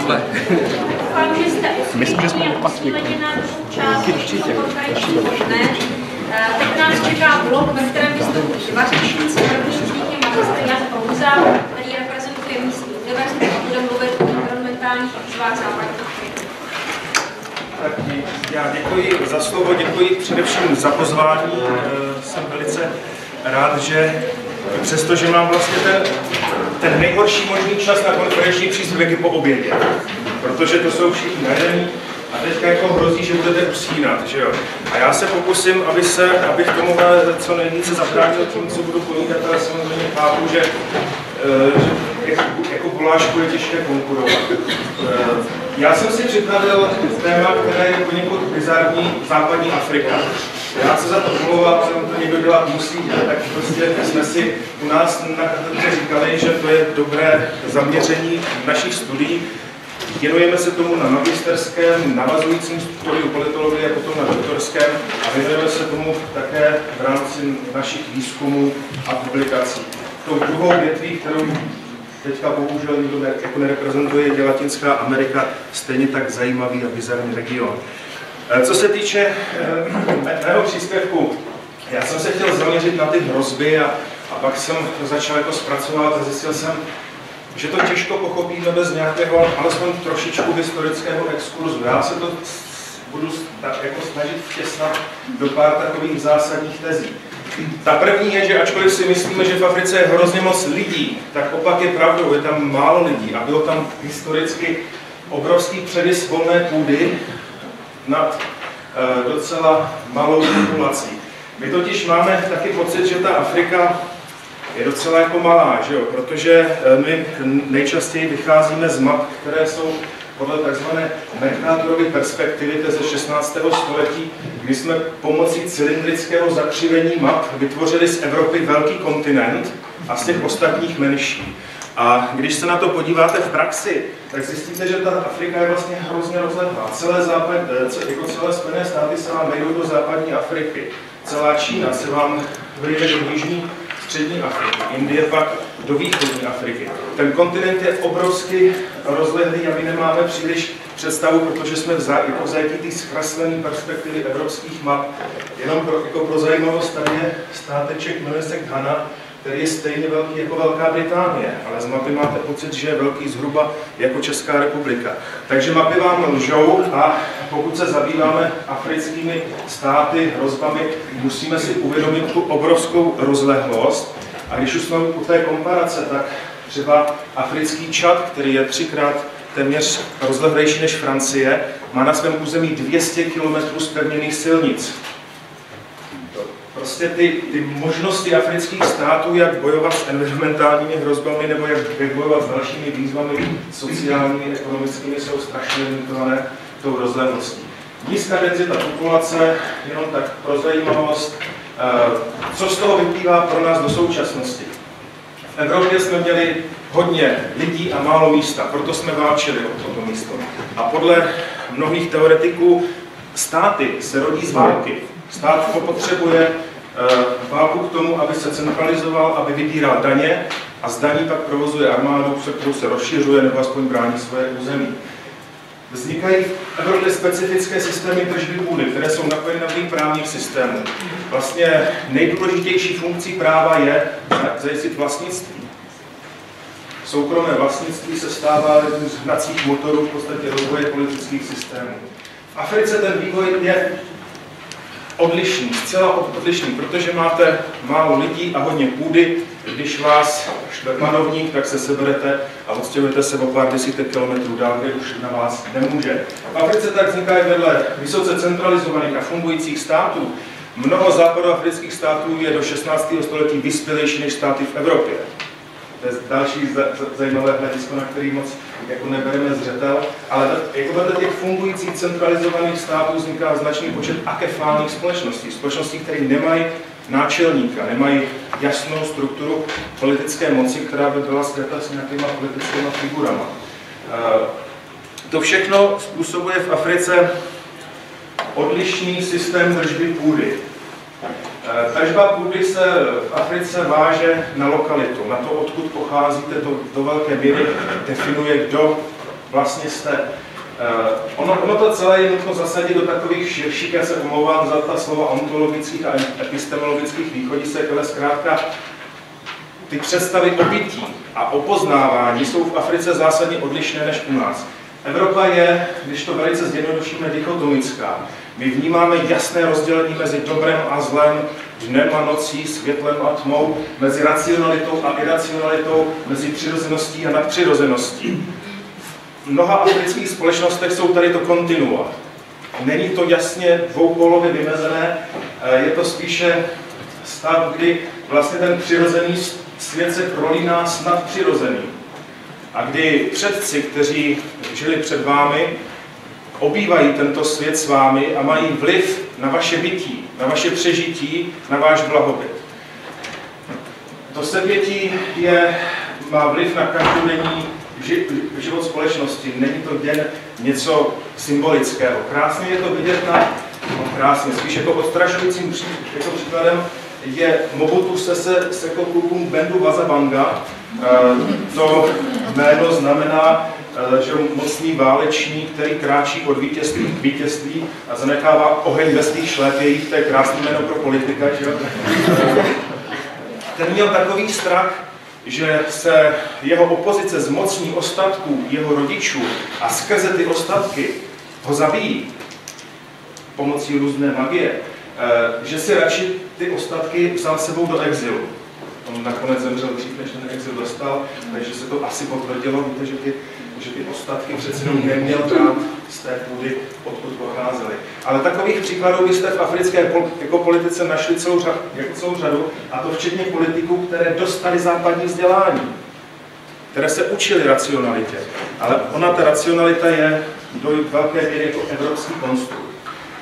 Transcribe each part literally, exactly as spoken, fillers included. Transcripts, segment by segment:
takhle. Myslím, že jsme opatřili. Určitě. Teď nás čeká blok, ve kterém vystupují dva řečníci. První z nich je magistr Jan Prouza, který reprezentuje místní univerzitu a bude mluvit o environmentálních výzvách západní Afriky. Tak já děkuji za slovo, děkuji především za pozvání. Jsem velice rád, že přestože mám vlastně ten, ten nejhorší možný čas na konferenční příspěvek po obědě, protože to jsou všichni najedení a teďka jako hrozí, že budete usínat, že jo. A já se pokusím, aby se, abych tomu co nejvíce zabránil tím, co budu povídat, ale samozřejmě chápu, že, že jako volášku je těžké konkurovat. Já jsem si připravil téma, které je poněkud bizarní, západní Afrika. Já se za to omlouvám, že to někdo dělat musí, tak prostě jsme si u nás na katedře říkali, že to je dobré zaměření našich studií. Věnujeme se tomu na magisterském, navazujícím studiu politologie a potom na doktorském a věnujeme se tomu také v rámci našich výzkumů a publikací. Tou druhou větví, kterou teďka bohužel nikdo ne, jako nereprezentuje, je Latinská Amerika, stejně tak zajímavý a bizarní region. Co se týče mého příspěvku, já jsem se chtěl zaměřit na ty hrozby a, a pak jsem to začal jako zpracovat a zjistil jsem, že to těžko pochopíme bez nějakého, alespoň trošičku historického exkurzu. Já se to budu jako snažit vtěsnat do pár takových zásadních tezí. Ta první je, že ačkoliv si myslíme, že v Africe je hrozně moc lidí, tak opak je pravdou, je tam málo lidí a bylo tam historicky obrovský převis volné půdy nad e, docela malou populací. My totiž máme taky pocit, že ta Afrika je docela jako malá, že jo? Protože my nejčastěji vycházíme z map, které jsou podle tzv. Mercatorovy perspektivy ze šestnáctého století, kdy jsme pomocí cylindrického zakřivení map vytvořili z Evropy velký kontinent a z těch ostatních menší. A když se na to podíváte v praxi, tak zjistíte, že ta Afrika je vlastně hrozně rozlehlá. Celé, západ, jako celé Spojené státy se vám vejdou do západní Afriky. Celá Čína se vám vejde do jižní střední Afriky, Indie pak do východní Afriky. Ten kontinent je obrovsky rozlehlý a my nemáme příliš představu, protože jsme v zajetí té zkreslené perspektivy evropských map. Jenom pro, jako pro zajímavost, tady je státeček, jmenuje se Ghana, který je stejně velký jako Velká Británie, ale z mapy máte pocit, že je velký zhruba jako Česká republika. Takže mapy vám lžou a pokud se zabýváme africkými státy, hrozbami, musíme si uvědomit tu obrovskou rozlehlost. A když už jsme u té komparace, tak třeba africký Čad, který je třikrát téměř rozlehlejší než Francie, má na svém území dvě stě kilometrů zpevněných silnic. Prostě ty, ty možnosti afrických států, jak bojovat s environmentálními hrozbami nebo jak, jak bojovat s dalšími výzvami sociálními, ekonomickými, jsou strašně limitované tou rozlehlostí. Nízká denzita populace, jenom tak pro zajímavost, co z toho vyplývá pro nás do současnosti. V Evropě jsme měli hodně lidí a málo místa, proto jsme válčili o toto místo. A podle mnohých teoretiků státy se rodí z války. Stát potřebuje válku k tomu, aby se centralizoval, aby vybíral daně a z daní pak provozuje armádu, kterou se rozšiřuje nebo aspoň brání svoje území. Vznikají v Evropě specifické systémy držby půdy, které jsou napojeny na těch právních systémů. Vlastně nejdůležitější funkcí práva je zajistit vlastnictví. Soukromé vlastnictví se stává jedním z hnacích motorů v podstatě rozvoje politických systémů. V Africe ten vývoj je odlišný, zcela odlišný, protože máte málo lidí a hodně půdy. Když vás štve panovník, tak se seberete a odstěhujete se o pár desítek kilometrů dál, kde už na vás nemůže. V Africe tak vznikají vedle vysoce centralizovaných a fungujících států. Mnoho západoafrických států je do šestnáctého století vyspělejší než státy v Evropě. To je další zajímavé hledisko, na který moc jako nebereme zřetel, ale jako vedle těch fungujících centralizovaných států vzniká značný počet akefálních společností, společností, které nemají náčelníka, nemají jasnou strukturu politické moci, která by byla skryta s nějakýma politickými figurama. To všechno způsobuje v Africe odlišný systém držby půdy. Držba půdy se v Africe váže na lokalitu, na to, odkud pocházíte, to do velké míry definuje, kdo vlastně jste. Ono, ono to celé je nutno zasadit do takových širších, já se omlouvám za ta slova ontologických a epistemologických východisek, ale zkrátka ty představy o bytí a o poznávání jsou v Africe zásadně odlišné než u nás. Evropa je, když to velice zjednodušíme, dichotomická. My vnímáme jasné rozdělení mezi dobrem a zlem, dnem a nocí, světlem a tmou, mezi racionalitou a iracionalitou, mezi přirozeností a nadpřirozeností. V mnoha afrických společnostech jsou tady to kontinua. Není to jasně dvoupólově vymezené, je to spíše stav, kdy vlastně ten přirozený svět se prolíná s nadpřirozeným. A kdy předci, kteří žili před vámi, obývají tento svět s vámi a mají vliv na vaše bytí, na vaše přežití, na váš blahobyt. To sepětí je, má vliv na každodenní život společnosti. Není to jen něco symbolického. Krásně je to vidět na, no krásně, spíš jako odstrašujícím jako příkladem je Mobutu Sese Seko Kuku Bendu Wazabanga. To jméno znamená, že mocný válečník, který kráčí od vítězství k vítězství a zanechává oheň ve svých šlépějích, to je krásné jméno pro politika, že? Ten měl takový strach, že se jeho opozice zmocní ostatků jeho rodičů a skrze ty ostatky ho zabijí pomocí různé magie, že si radši ty ostatky vzal sebou do exilu. On nakonec zemřel dřív, než ten exil dostal, takže se to asi potvrdilo. Víte, že ty, že ty ostatky přece jenom neměl brát z té půdy, odkud pocházely. Ale takových příkladů byste v africké jako politice našli celou řadu, jako celou řadu, a to včetně politiků, které dostali západní vzdělání, které se učili racionalitě. Ale ona, ta racionalita, je do velké míry jako evropský konstrukt.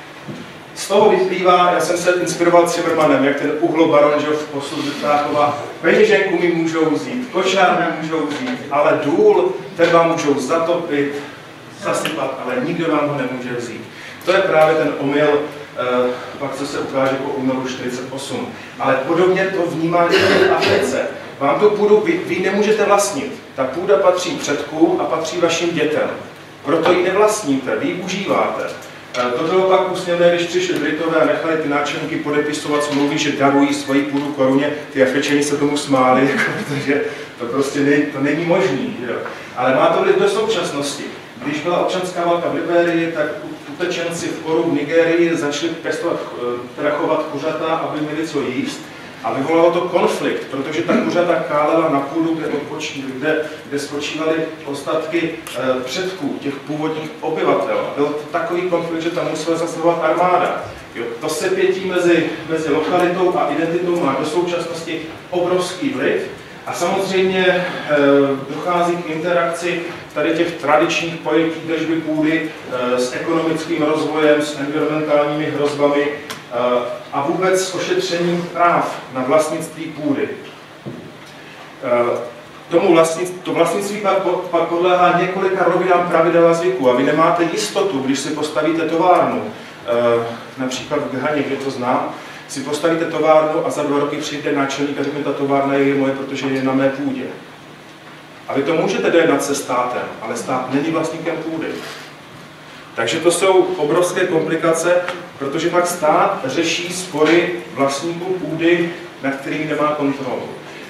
Z toho vyplývá, já jsem se inspiroval Zimmermanem, jak ten uhlobaron, že v posud vytáchová, peněženku mi můžou vzít, košár mi můžou vzít, ale důl, ten vám můžou zatopit, zasypat, ale nikdo vám ho nemůže vzít. To je právě ten omyl, eh, pak co se ukáže po únoru čtyřicet osm. Ale podobně to vnímání v Africe. Vám tu půdu, vy, vy nemůžete vlastnit. Ta půda patří předkům a patří vašim dětem. Proto ji nevlastníte, vy ji užíváte. To bylo pak úsměvné, když přišli Britové a nechali ty náčelníky podepisovat smlouvy, že darují svoji půdu koruně. Ty Afričani se tomu smáli, protože to prostě není, to není možný. Jo. Ale má to vliv do současnosti. Když byla občanská válka v Liberii, tak utečenci v Koru v Nigérii začali pěstovat, teda chovat kuřata, aby měli co jíst. A vyvolalo to konflikt, protože ta kuřata kálela na půdu, kde, kde, kde spočívaly ostatky e, předků, těch původních obyvatel. A byl to takový konflikt, že tam musela zasahovat armáda. Jo, to sepětí mezi, mezi lokalitou a identitou má do současnosti obrovský vliv. A samozřejmě e, dochází k interakci tady těch tradičních pojetí držby půdy e, s ekonomickým rozvojem, s environmentálními hrozbami, a vůbec s ošetřením práv na vlastnictví půdy. Tomu vlastnictví, to vlastnictví pak, pak podléhá několika rovinám pravidel a zvyků a vy nemáte jistotu, když si postavíte továrnu, například v Ghaně, kde to znám, si postavíte továrnu a za dva roky přijde náčelník a řekne, ta továrna je moje, protože je na mé půdě. A vy to můžete dojednat se státem, ale stát není vlastníkem půdy. Takže to jsou obrovské komplikace, protože pak stát řeší spory vlastníků půdy, na kterými nemá kontrolu.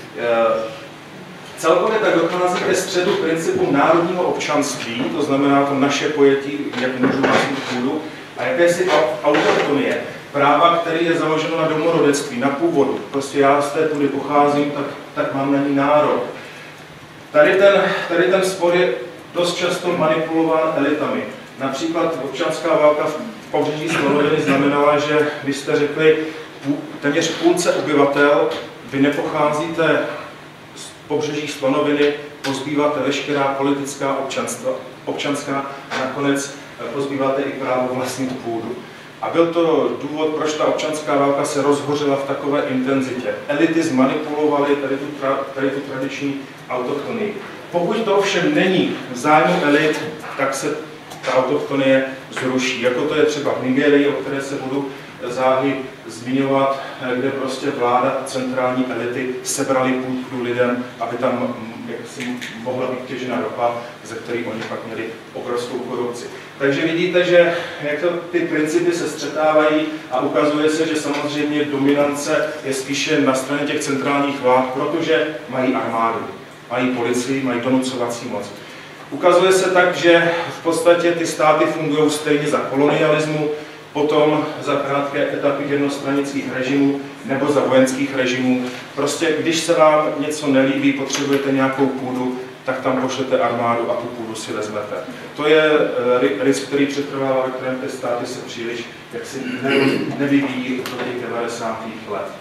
Celkově tak dochází ke středu principu národního občanství, to znamená to naše pojetí, jak můžu vlastnit půdu, a jakési autochtonie, práva, které je založeno na domorodectví, na původu. Prostě já z té půdy pocházím, tak, tak mám na ní nárok. Tady ten, tady ten spor je dost často manipulován elitami. Například občanská válka v pobřeží Slonoviny znamenala, že vy jste řekli téměř půlce obyvatel, vy nepocházíte z pobřeží Slonoviny, pozbýváte veškerá politická občanstva, občanská a nakonec pozbýváte i právo vlastnit půdu. A byl to důvod, proč ta občanská válka se rozhořela v takové intenzitě. Elity zmanipulovaly tady tu, tady tu tradiční autochtonii. Pokud to ovšem není v zájmu elit, tak se ta autochtonie zruší. Jako to je třeba v Nigérii, o které se budu záhy zmiňovat, kde prostě vláda a centrální elity sebrali půdu lidem, aby tam jaksi mohla být těžena ropa, ze který oni pak měli obrovskou korupci. Takže vidíte, že jak to, ty principy se střetávají a ukazuje se, že samozřejmě dominance je spíše na straně těch centrálních vlád, protože mají armádu, mají policii, mají donucovací moc. Ukazuje se tak, že v podstatě ty státy fungují stejně za kolonialismu, potom za krátké etapy jednostranických režimů nebo za vojenských režimů. Prostě když se vám něco nelíbí, potřebujete nějakou půdu, tak tam pošlete armádu a tu půdu si vezmete. To je risk, který přetrvává, ve kterém ty státy se příliš jaksi nevyvíjí do těch devadesátých let.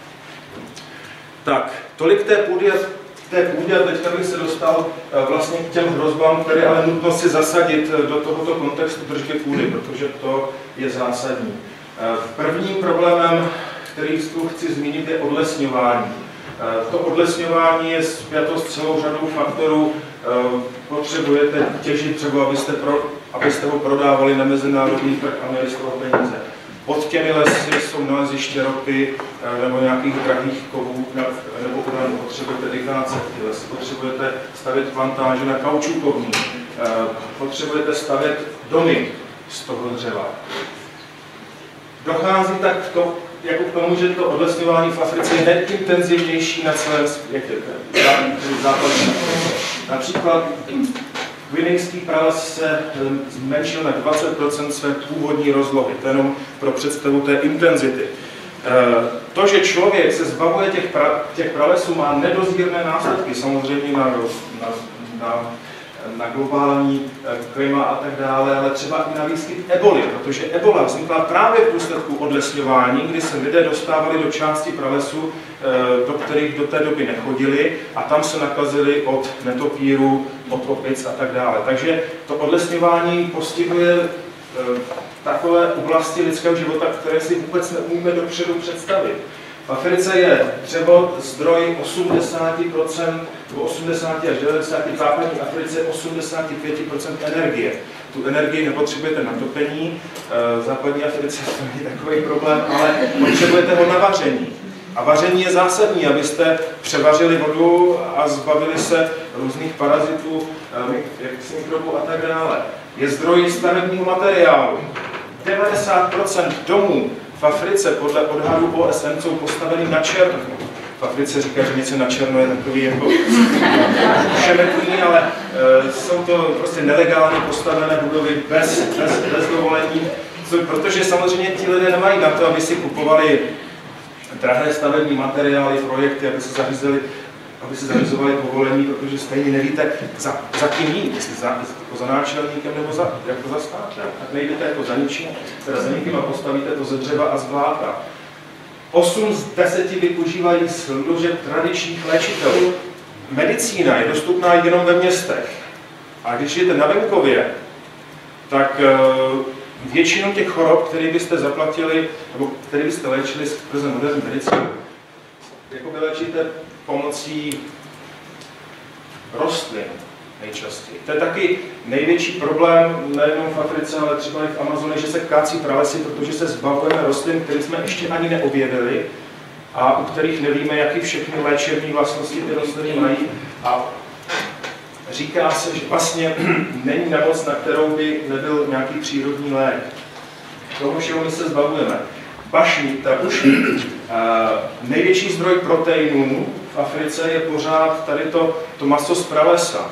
Tak, tolik té půdy, té půdě a teďka bych se dostal vlastně k těm hrozbám, které ale nutno si zasadit do tohoto kontextu držby půdy, protože to je zásadní. Prvním problémem, který tu chci zmínit, je odlesňování. To odlesňování je spjato s celou řadou faktorů. Potřebujete těžit třeba, abyste, pro, abyste ho prodávali na mezinárodní trh a měli z toho peníze. Pod těmi lesy jsou naleziště ropy nebo nějakých drahých kovů nebo uranů. Potřebujete vykácet ty lesy, potřebujete stavět plantáže na kaučukovní, potřebujete stavět domy z toho dřeva. Dochází tak k tomu, jako k tomu, že to odlesňování v Africe je nejintenzivnější na celém světě, západní. Například Guinejský prales se zmenšil na dvacet procent své původní rozlohy, to jenom pro představu té intenzity. To, že člověk se zbavuje těch, pra, těch pralesů, má nedozírné následky, samozřejmě na, na, na, na globální klima a tak dále, ale třeba i na výskyt eboly, protože ebola vznikla právě v důsledku odlesňování, kdy se lidé dostávali do části pralesu, do kterých do té doby nechodili, a tam se nakazili od netopírů, od opic a tak dále. Takže to odlesňování postihuje takové oblasti lidského života, které si vůbec neumíme dopředu představit. V Africe je dřevo zdroj osmdesát procent, nebo osmdesát až devadesát procent, v západní Africe osmdesát pět procent energie. Tu energii nepotřebujete na topení, v západní Africe to není takový problém, ale potřebujete ho na vaření. A vaření je zásadní, abyste převařili vodu a zbavili se různých parazitů, mikrobů a tak dále. Je zdroj stavebního materiálu. devadesát procent domů v Africe podle odhadů O S N jsou postaveny na černo. V Africe říká, že něco na černo je takový jako šemetný, ale e, jsou to prostě nelegálně postavené budovy bez, bez, bez dovolení, protože samozřejmě ti lidé nemají na to, aby si kupovali drahé stavební materiály, projekty, aby se zařízili, aby se zařizovali povolení, protože stejně nevíte, za, za kým jít, jestli za, jako za náčelníkem nebo za, jako za státem. Tak nejdete jako za ničím, teda za nikým a postavíte to ze dřeva a z bláta. osm z deseti využívají služeb tradičních léčitelů. Medicína je dostupná jenom ve městech. A když žijete na venkově, tak většinu těch chorob, které byste zaplatili, nebo které byste léčili skrze moderní medicínu, jako vylečíte pomocí rostlin nejčastěji. To je taky největší problém nejenom v Africe, ale třeba i v Amazonii, že se kácí pralesy, protože se zbavujeme rostlin, které jsme ještě ani neobjevili a u kterých nevíme, jaký všechny léčebné vlastnosti ty rostliny mají. A říká se, že vlastně není nemoc, na kterou by nebyl nějaký přírodní lék. Toho všeho my se zbavujeme. Bašník, ta bušník, největší zdroj proteinů v Africe je pořád tady to, to maso z pralesa.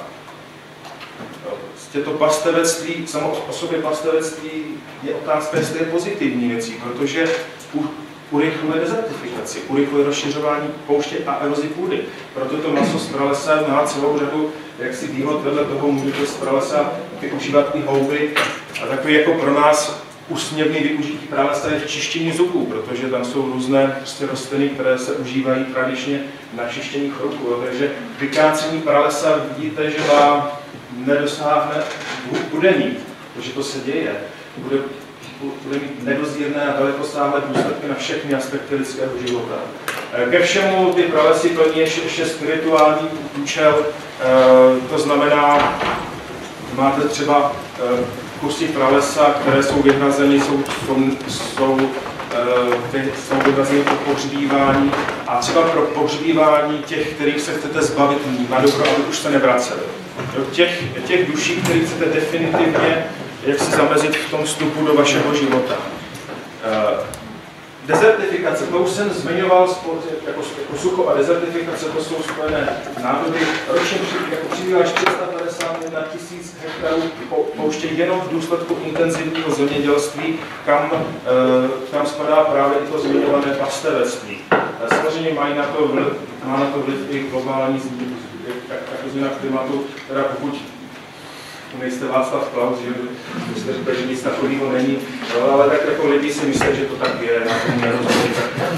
Prostě to pastevectví, samo o sobě pastevectví je otázka, jestli je pozitivní věcí, protože urychluje dezertifikaci, urychluje rozšiřování pouště a erozi půdy. Proto to maso z pralesa má celou řadu jaksi výhod, vedle toho můžete z pralesa využívat i houby. A takový jako pro nás úsměvný využití pralesa je v čištění zubů, protože tam jsou různé prostě rostliny, které se užívají tradičně na čištění chroubů. Takže vykácení pralesa vidíte, že vám nedosáhne, bude mít, protože to se děje, bude, bude mít nedozírné a dalekosáhlé důsledky na všechny aspekty lidského života. Ke všemu ty pralesy plní ještě spirituální účel, to znamená, máte třeba kusy pralesa, které jsou vyhrazeny, jsou, jsou, jsou vy jsou vyvazení pro pohřbívání a třeba pro pohřbívání těch, kterých se chcete zbavit na dobro, aby už se nevraceli. Těch, těch duší, které chcete definitivně jak si zamezit v tom vstupu do vašeho života. Dezertifikace, to už jsem zmiňoval, jako, jako sucho a dezertifikace, to jsou spojené nádoby. Ročně jako přibývá čtyři sta padesát jedna tisíc hektarů pouště jenom v důsledku intenzivního zemědělství, kam, kam spadá právě i to zmiňované pastevectví. Samozřejmě mají na to vliv, má na to vliv i globální změna klimatu, teda pokud nejste Václav Klaus, že byste říkali, že nic takového není, no, ale tak jako lidi si myslí, že to tak je, na tom nerozumí, tak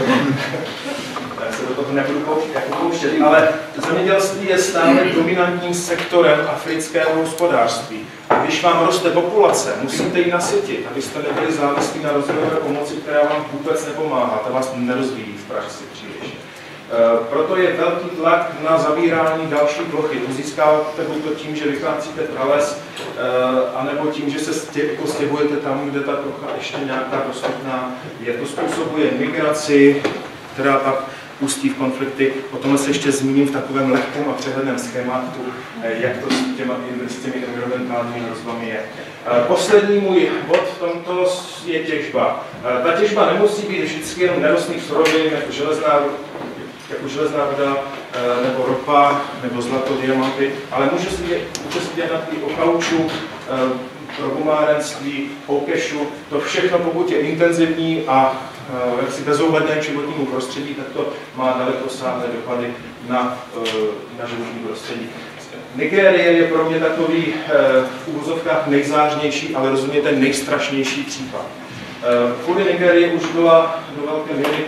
já se do toho nebudu pouštět, ale zemědělství je stále dominantním sektorem afrického hospodářství. A když vám roste populace, musíte ji nasytit, abyste nebyli závislí na rozvojové pomoci, která vám vůbec nepomáhá, ta vás nerozvíjí v praxi příliš. Proto je velký tlak na zabírání další plochy. Tu získáváte buď to tím, že vycházíte prales, anebo tím, že se stěhujete tam, kde ta plocha ještě nějaká dostupná je. To způsobuje migraci, která pak ústí v konflikty. O tomhle se ještě zmíním v takovém lehkém a přehledném schématu, jak to s, těma, s těmi environmentálními hrozbami je. Poslední můj bod v tomto je těžba. Ta těžba nemusí být vždycky jenom nerostných surovin, jako železná jako železná voda, nebo ropa, nebo zlato, diamanty, ale může se dělat i o kauču, pro gumárenství, o kešu, to všechno, pokud je intenzivní a jaksi bezohledné k životnímu prostředí, tak to má dalekosáhlé dopady na, na životní prostředí. Nigérie je pro mě takový v úvozovkách nejzářnější, ale rozhodně ten nejstrašnější případ. Kvůli Nigérie už byla do velké míry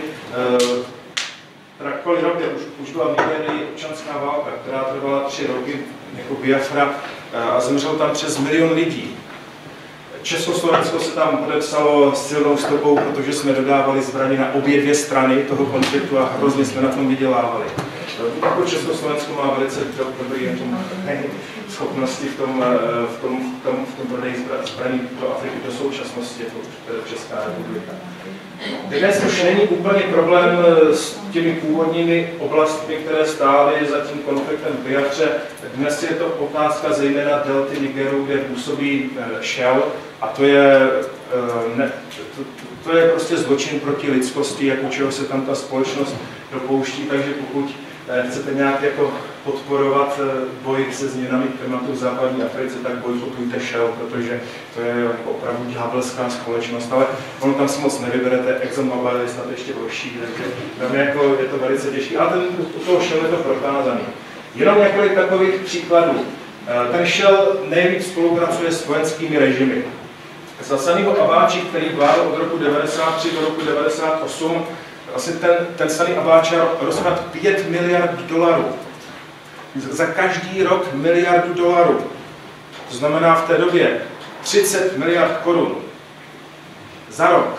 kvůli ropě už, už byla v Nigérii občanská válka, která trvala tři roky jako Biafra a zemřelo tam přes milion lidí. Československo se tam podepsalo s silnou stopou, protože jsme dodávali zbraně na obě dvě strany toho konfliktu a hrozně jsme na tom vydělávali. Jako Československo má velice dobré schopnosti v tom, v tom, v tom, v tom prodeji zbraní do Afriky do současnosti, jako Česká republika. Dnes už není úplně problém s těmi původními oblastmi, které stály za tím konfliktem v Biafře. Dnes je to otázka zejména delty Nigeru, kde působí Shell, a to je, ne, to, to je prostě zločin proti lidskosti, jako čeho se tam ta společnost dopouští, takže pokud chcete nějak jako podporovat boj se změnami klimatu v západní Africe, tak bojkotujte Shell, protože to je opravdu ďábelská společnost, ale ono tam si moc nevyberete, ExxonMobil je snad ještě horší, takže tam je, jako, je to velice těžké, ale ten, u toho Shell je to prokázaný. Jenom několik takových příkladů. Ten Shell nejvíc spolupracuje s vojenskými režimy. Za Saniho Abáči, který vládl od roku devadesát tři do roku devadesát osm, vlastně ten, ten Sani Abáča rozkradl pět miliard dolarů. Za každý rok miliardu dolarů. To znamená v té době třicet miliard korun. Za rok.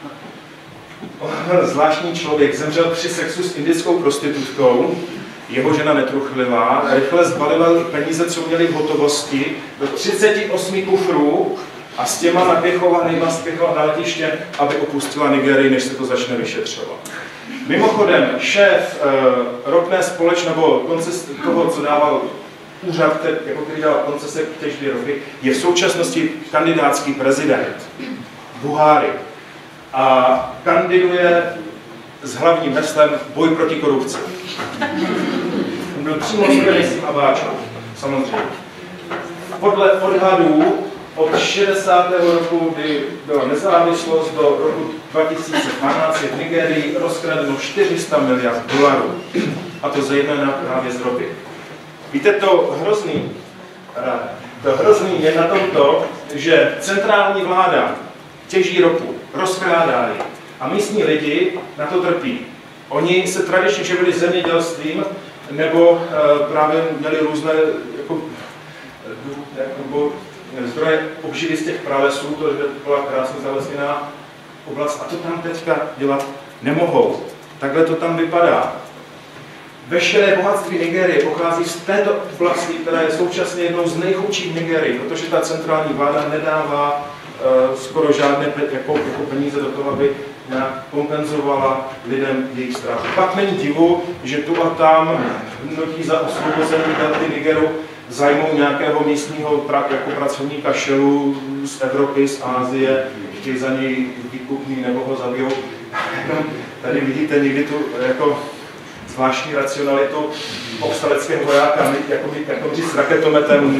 Zvláštní člověk zemřel při sexu s indickou prostitutkou, jeho žena netruchlivá, rychle zbalila peníze, co měli v hotovosti, do třiceti osmi kufrů a s těma napěchova nejma spěchla na letiště, aby opustila Nigérii, než se to začne vyšetřovat. Mimochodem, šéf uh, ropné společnosti, nebo konces toho, co dával úřad, který, jako který dával koncese k těžbě ropy, je v současnosti kandidátský prezident Buhari a kandiduje s hlavním heslem boj proti korupci. On byl přímo spojený s Abáčou, samozřejmě. Podle odhadů od šedesátého roku, kdy byla nezávislost, do roku dva tisíce dvanáct je v Nigérii rozkradeno čtyři sta miliard dolarů. A to zejména právě z ropy. Víte, to hrozný, to hrozný je na tom to, že centrální vláda těží ropu, rozkrádá ji a místní lidi na to trpí. Oni se tradičně živili zemědělstvím nebo uh, právě měli různé jako, jako, zdroje obživy z těch pralesů, to byla krásně zalesněná oblast a to tam teďka dělat nemohou. Takhle to tam vypadá. Veškeré bohatství Nigérie pochází z této oblasti, která je současně jednou z nejchudších Nigérii, protože ta centrální vláda nedává uh, skoro žádné pe jako, jako peníze do toho, aby nějak kompenzovala lidem jejich ztráty. Pak není divu, že tu a tam hnutí za osvobození delty Nigeru zajmou nějakého místního pra, jako pracovníka šelu z Evropy, z Asie, chtějí za něj výkupný nebo ho zabijou. Tady vidíte někdy tu jako zvláštní racionalitu povstaleckého vojáka, jako, jako s raketometem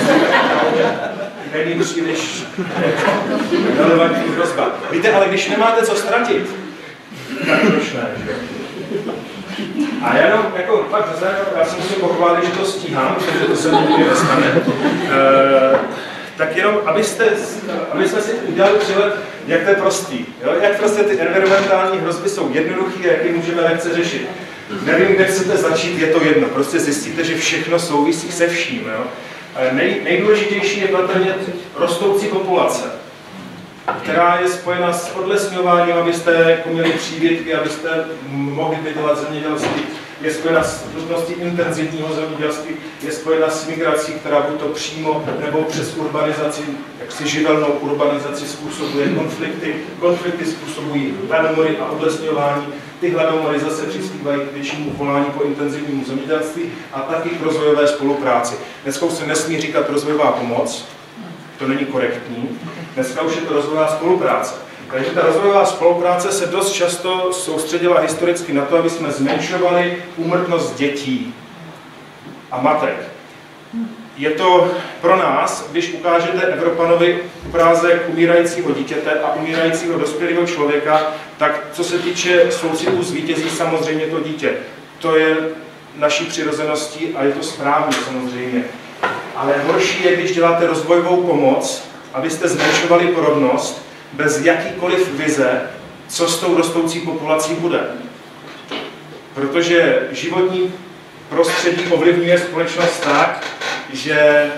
není příliš relevantní hrozba. Víte, ale když nemáte co ztratit, tak proč ne, že? A já jenom, jako fakt, já si musím pochválit, že to stíhám, protože to se mi nikdy nestane. E, tak jenom, abyste, aby jsme si udělali přehled, jak to je prostý. Jo? Jak prostě ty environmentální hrozby jsou jednoduché a jak je můžeme lehce řešit. Nevím, kde chcete začít, je to jedno. Prostě zjistíte, že všechno souvisí se vším. Jo? Nej, nejdůležitější je patrně rostoucí populace, která je spojena s odlesňováním, abyste jako měli přívětky, abyste mohli vydělat zemědělství, je spojena s nutností intenzivního zemědělství, je spojena s migrací, která buď to přímo nebo přes urbanizaci, jaksi živelnou urbanizaci způsobuje konflikty. Konflikty způsobují hladomory a odlesňování. Ty hladomory zase přispívají k většímu volání po intenzivnímu zemědělství a taky k rozvojové spolupráci. Dneska už se nesmí říkat rozvojová pomoc, to není korektní. Dneska už je to rozvojová spolupráce. Takže ta rozvojová spolupráce se dost často soustředila historicky na to, aby jsme zmenšovali úmrtnost dětí a matek. Je to pro nás, když ukážete Evropanovi obrázek umírajícího dítěte a umírajícího dospělého člověka, tak co se týče soucitů zvítězí samozřejmě to dítě. To je naší přirozeností a je to správně samozřejmě. Ale horší je, když děláte rozvojovou pomoc, abyste zmenšovali porodnost, bez jakýkoliv vize, co s tou rostoucí populací bude. Protože životní prostředí ovlivňuje společnost tak, že,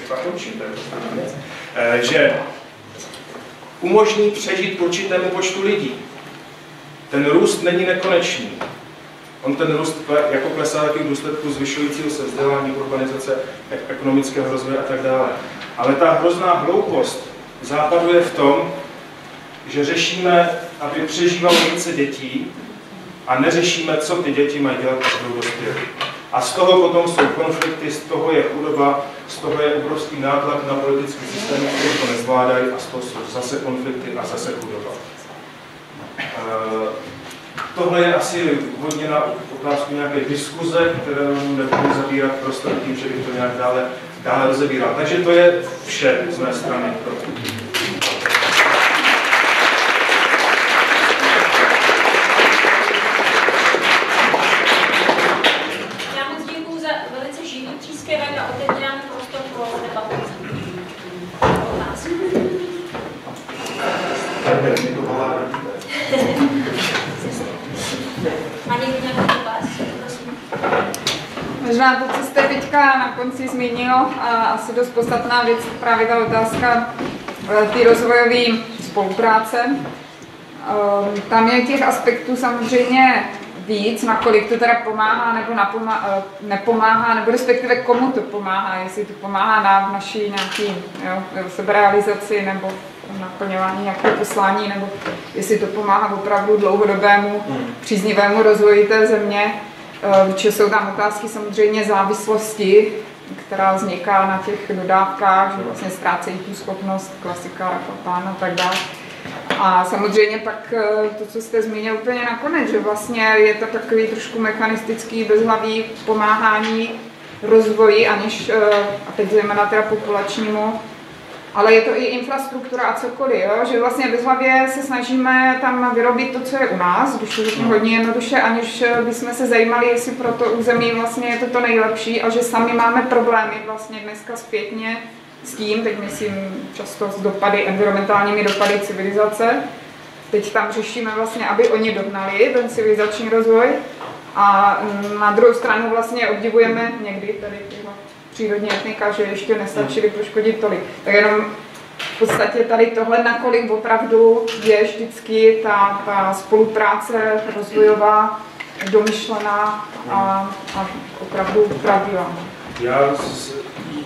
že umožní přežít určitému počtu lidí. Ten růst není nekonečný. On ten růst jako klesá taky v důsledku zvyšujícího se vzdělání, urbanizace, ekonomického rozvoje a tak dále. Ale ta hrozná hloupost Západu je v tom, že řešíme, aby přežívalo více dětí a neřešíme, co ty děti mají dělat, až budou dospělí. A z toho potom jsou konflikty, z toho je chudoba, z toho je obrovský nátlak na politický systém, který to nezvládají a z toho jsou zase konflikty a zase chudoba. Tohle je asi hodně na otázku nějaké diskuze, kterou nebudu zabírat prostor tím, že bych to nějak dále, dále rozebíral. Takže to je vše z mé strany. Já moc děkuji za velice živý příspěvek a otevírám prostor pro debatu. Možná to, co jste teďka na konci zmínil, a asi dost podstatná věc, právě ta otázka té rozvojové spolupráce. Tam je těch aspektů samozřejmě víc, nakolik to teda pomáhá nebo napomáhá, nepomáhá, nebo respektive komu to pomáhá, jestli to pomáhá na naší nějaký jo, seberealizaci nebo naplňování nějakého poslání, nebo jestli to pomáhá opravdu dlouhodobému příznivému rozvoji té země. Určitě jsou tam otázky samozřejmě závislosti, která vzniká na těch dodávkách, že vlastně ztrácejí tu schopnost, klasika, jako pán a tak dále. A samozřejmě pak to, co jste zmínil úplně nakonec, že vlastně je to takový trošku mechanistický, bezhlavý pomáhání rozvoji, aniž, a teď zejména teda populačnímu, ale je to i infrastruktura a cokoliv, jo? Že vlastně bezhlavě se snažíme tam vyrobit to, co je u nás, když to řeknu hodně jednoduše, aniž bychom se zajímali, jestli pro to území vlastně je to to nejlepší a že sami máme problémy vlastně dneska zpětně s tím, teď myslím často s dopady, environmentálními dopady civilizace. Teď tam řešíme vlastně, aby oni dohnali ten civilizační rozvoj a na druhou stranu vlastně obdivujeme někdy tady tyhle přírodní etnika, že ještě nestačili poškodit tolik. Tak jenom v podstatě tady tohle, nakolik opravdu je vždycky ta, ta spolupráce rozvojová, domyšlená a, a opravdu pravdivá. Já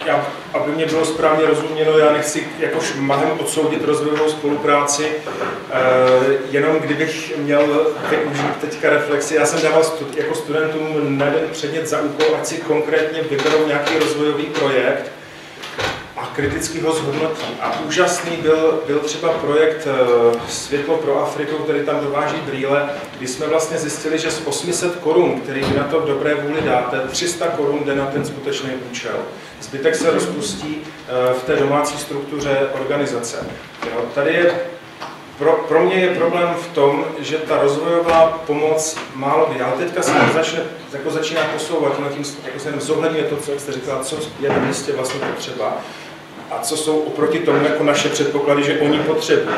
já, aby mě bylo správně rozuměno, já nechci jako šmahem odsoudit rozvojovou spolupráci, e, jenom kdybych měl využít teďka reflexi. Já jsem dával stud, jako studentům na jeden předmět za úkol, ať si konkrétně vyberou nějaký rozvojový projekt a kriticky ho zhodnotí. A úžasný byl, byl třeba projekt Světlo pro Afriku, který tam dováží brýle, kdy jsme vlastně zjistili, že z osm set korun, který vy na to v dobré vůli dáte, tři sta korun jde na ten skutečný účel. Zbytek se rozpustí v té domácí struktuře organizace. Jo, tady je, pro, pro mě je problém v tom, že ta rozvojová pomoc málo ví. Ale teďka se začne, jako začíná posouvat, tím, jako se jenom zohledňuje to, co jste říkala, co je na místě vlastně potřeba a co jsou oproti tomu jako naše předpoklady, že oni potřebují.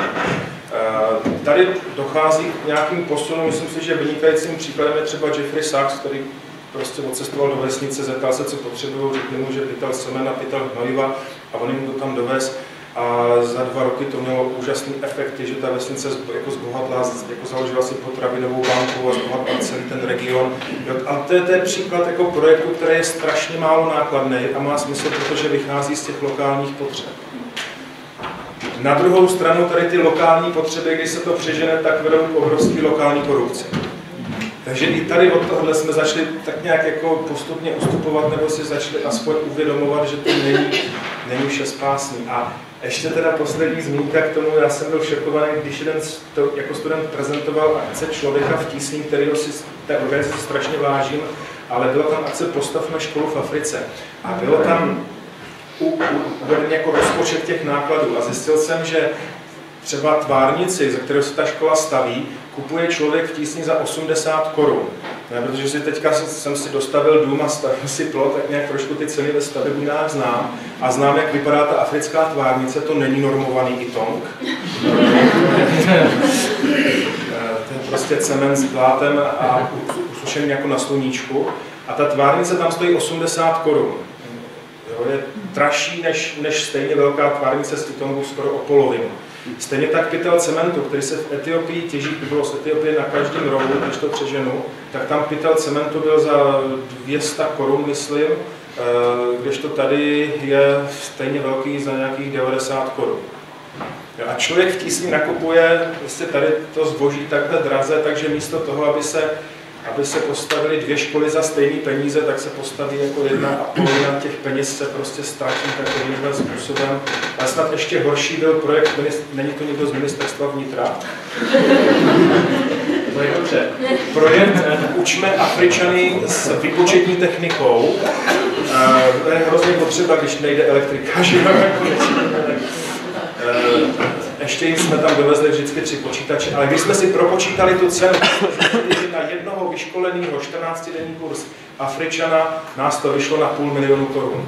Tady dochází k nějakým posunům, myslím si, že vynikajícím příkladem je třeba Jeffrey Sachs, který prostě odcestoval do vesnice, zeptal se, co potřebují, řekli mu, že pytel semena, pytel hnojiva a on jim to tam dovez. A za dva roky to mělo úžasný efekty, že ta vesnice jako zbohatla, jako založila si potravinovou banku a zbohatla celý ten region. A to je, to je příklad jako projektu, který je strašně málo nákladný a má smysl, protože vychází z těch lokálních potřeb. Na druhou stranu tady ty lokální potřeby, když se to přežene, tak vedou k obrovský lokální korupci. Takže i tady od tohohle jsme začali tak nějak jako postupně ustupovat, nebo si začali aspoň uvědomovat, že to není, není vše spásný. A ještě teda poslední zmínka k tomu, já jsem byl šokovaný, když jeden to, jako student prezentoval akce Člověka v tísni, kterého si té organizace strašně vážím, ale byla tam akce Postavme školu v Africe. A bylo tam uvedený jako rozpočet těch nákladů. A zjistil jsem, že třeba tvárnici, za kterou se ta škola staví, kupuje Člověk v tísni za osmdesát korun. Ne, protože si teďka jsem si dostavil dům a stavil si plot, tak nějak trošku ty ceny ve stavebninách znám. A znám, jak vypadá ta africká tvárnice, to není normovaný itong. To je prostě cement s dlátem a usušený jako na sluníčku. A ta tvárnice tam stojí osmdesát korun. Jo, je dražší než, než stejně velká tvárnice z itongu skoro o polovinu. Stejně tak pytel cementu, který se v Etiopii těží, by bylo z Etiopie na každém rohu, když to přeženu, tak tam pytel cementu byl za dvě stě korun, myslím, kdežto tady je stejně velký za nějakých devadesát korun. A Člověk v tísni nakupuje prostě tady to zboží takhle draze, takže místo toho, aby se aby se postavili dvě školy za stejné peníze, tak se postaví jako jedna a polovina těch peněz se prostě ztratí takovýmhle způsobem. A snad ještě horší byl projekt, není to někdo z ministerstva vnitra? To je dobře. Projekt Učme Afričany s výpočetní technikou. To je hrozně potřeba, když nejde elektrika, že ještě jsme tam dovezli vždycky tři počítače, ale když jsme si propočítali tu cenu, na jednoho vyškoleného čtrnáctidenní kurz Afričana, nás to vyšlo na půl milionu korun.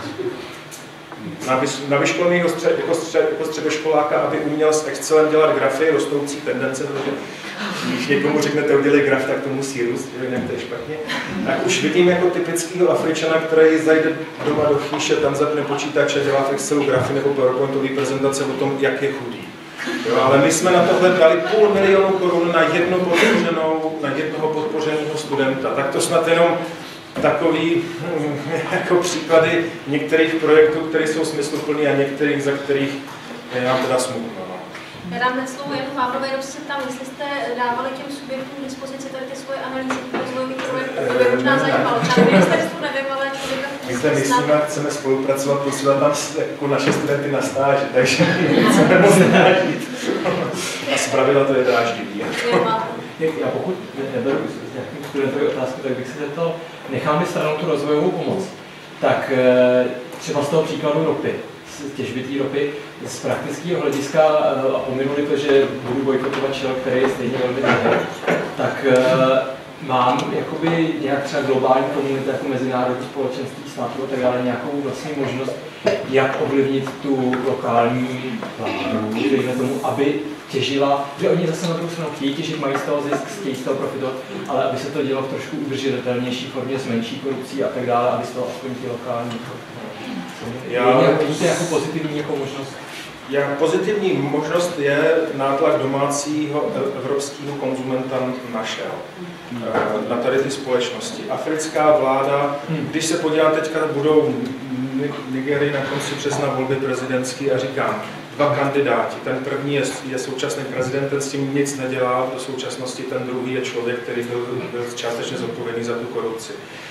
Na, vys, na vyškoleného střed, jako, střed, jako středoškoláka, aby uměl s Excelem dělat grafy, rostoucí tendence, protože když někomu řeknete, udělej graf, tak to musí růst, jinak to je špatně. Tak už vidím jako typického Afričana, který zajde doma do chýše, tam zapne počítač a dělá v Excelu grafy nebo PowerPointové prezentace o tom, jak je chudý. Jo, ale my jsme na tohle dali půl milionu korun na, jednu podpořenou, na jednoho podpořeného studenta. Tak to snad jenom takový jako příklady některých projektů, které jsou smysluplné a některých, za kterých je nám teda smutno. No. Já dám hned slovo Janu Vávrově, jenom se ptám, jestli jste dávali těm subjektům k dispozici tady ty svoje analýzy rozvojových projektů, to by možná zajímalo. Na ministerstvu nevím, ale člověka... My se myslíme, chceme spolupracovat, posílat tam jako naše studenty na stáži, takže chceme moc nedážit. A zpravidla to je dráždivý. Já pokud neberu nějakým studentový otázku, tak bych se zeptal, necháme stranou tu rozvojovou pomoc, tak třeba z toho příkladu ropy, z těžby té ropy, z praktického hlediska, a pominuli to, že budu bojkotovat Shell, který je stejně velmi drahý, tak mám jakoby nějak třeba globální komunitu, jako mezinárodní společenství států a tak dále, nějakou vlastně možnost, jak ovlivnit tu lokální vládu, dejme tomu, aby těžila, že oni zase na druhou stranu chtějí těžit, mají z toho zisk, chtějí z toho profitovat, ale aby se to dělo v trošku udržitelnější formě, s menší korupcí a tak dále, aby z toho aspoň ty lokální... Já... Vidíte jako pozitivní jako možnost? Jak pozitivní možnost je nátlak domácího evropského konzumenta našel na tady ty společnosti. Africká vláda, když se podívám teďka, budou Nigerii na konci března volby prezidentský a říkám, dva kandidáti. Ten první je, je současný prezident, ten s tím nic nedělá, do současnosti ten druhý je člověk, který byl, byl částečně zodpovědný za tu korupci.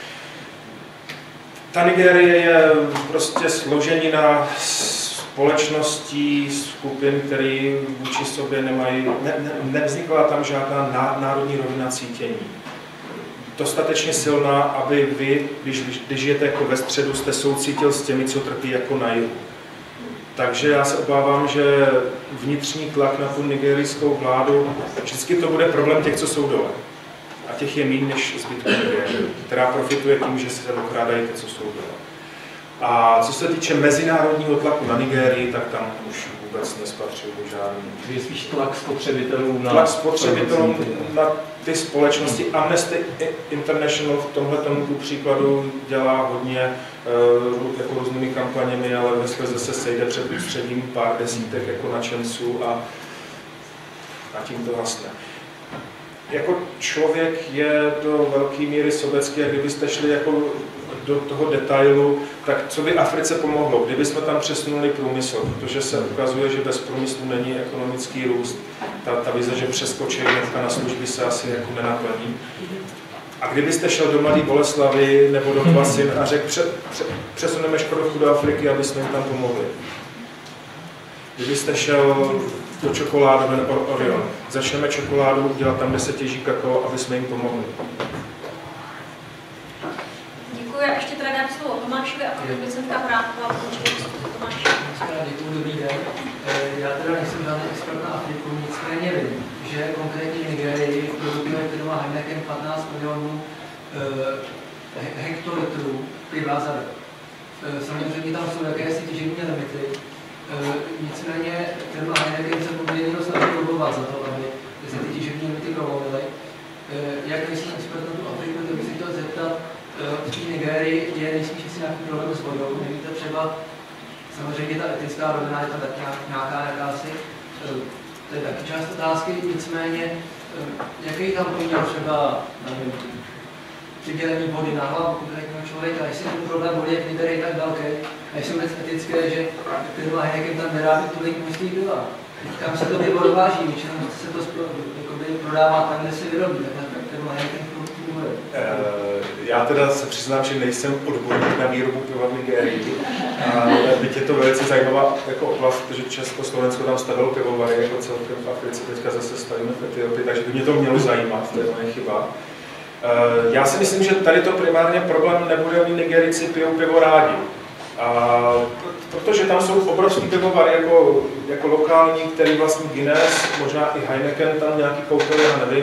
Ta Nigérie je prostě složenina společností, skupin, které vůči sobě nemají, ne, ne, nevznikla tam žádná národní rovina cítění. Dostatečně silná, aby vy, když, když žijete jako ve středu, jste soucítil s těmi, co trpí jako na jihu. Takže já se obávám, že vnitřní tlak na tu nigerijskou vládu, vždycky to bude problém těch, co jsou dole. A těch je méně než zbytku Nigérie, která profituje tím, že se okrádají ty, co jsou dole. A co se týče mezinárodního tlaku na Nigérii, tak tam už vůbec nespatřuju žádný. Je spíš tlak spotřebitelů na... Tlak spotřebitelů na ty společnosti. Amnesty International v tomhletom příkladu dělá hodně uh, jako různými kampaněmi, ale ve skrze se sejde před ústředím pár desítek jako nadšenců a, a tím to vlastně. Jako člověk je do velké míry sobecký, a kdybyste šli jako do toho detailu, tak co by Africe pomohlo, kdyby jsme tam přesunuli průmysl, protože se ukazuje, že bez průmyslu není ekonomický růst. Ta, ta vize, že přeskočí hnedka na služby, se asi jako nenaplní. A kdybyste šel do Mladé Boleslavy nebo do Kvasin a řekl, pře, pře, přesuneme Škodovku do Afriky, aby jsme jim tam pomohli. Kdybyste šel do čokoládu nebo Orion, začneme čokoládu, dělat tam, kde se těží kakao, aby jsme jim pomohli. Děkuji a ještě teda dám slovo Tomášovi a potom Vicentka Vrátková, určitě Tomáš. Děkuji, dobrý den. Já teda nejsem žádný expert na Afriku, nicméně vím, že konkrétně v Nigerii produkuje firma Heineken patnáct milionů eh, hektolitrů piva za rok. Eh, samozřejmě tam jsou jakési těžební limity, eh, nicméně firma Heineken se poměrně snaží lobovat za to, aby se ty těžební limity prolomily. Eh, jak nejsem expert na tu Afriku, tak bych se chtěl zeptat, v té Nigerii je nejspíš asi nějaký problém s vodou, nevíte třeba, samozřejmě ta etická rovina je tam tak nějaká jakási, to je taky část otázky, nicméně, jaký tam poměr třeba, nevím, přidělení vody na hlavu konkrétního člověka, jestli ten problém vody je v Nigerii tak velký, a jestli vůbec etické, že firma Heineken tam vyrábí tolik množství piva. Kam se to pivo dováží, většinou se to prodává tam, kde se vyrobí, tak firma Heineken funguje. Já teda se přiznám, že nejsem odborník na výrobu piva v Nigerii, ale teď je to velice zajímavá jako oblast, protože Československo tam stavilo pivovary jako celkem v Africe, teďka zase stavíme v Etiopii, takže by mě to mělo zajímat, to je moje chyba. Já si myslím, že tady to primárně problém nebude, oni Nigerijci pijou pivo rádi. A protože tam jsou obrovský pivovary jako, jako lokální, který vlastní Guinness, možná i Heineken tam nějaký koupili, já nevím.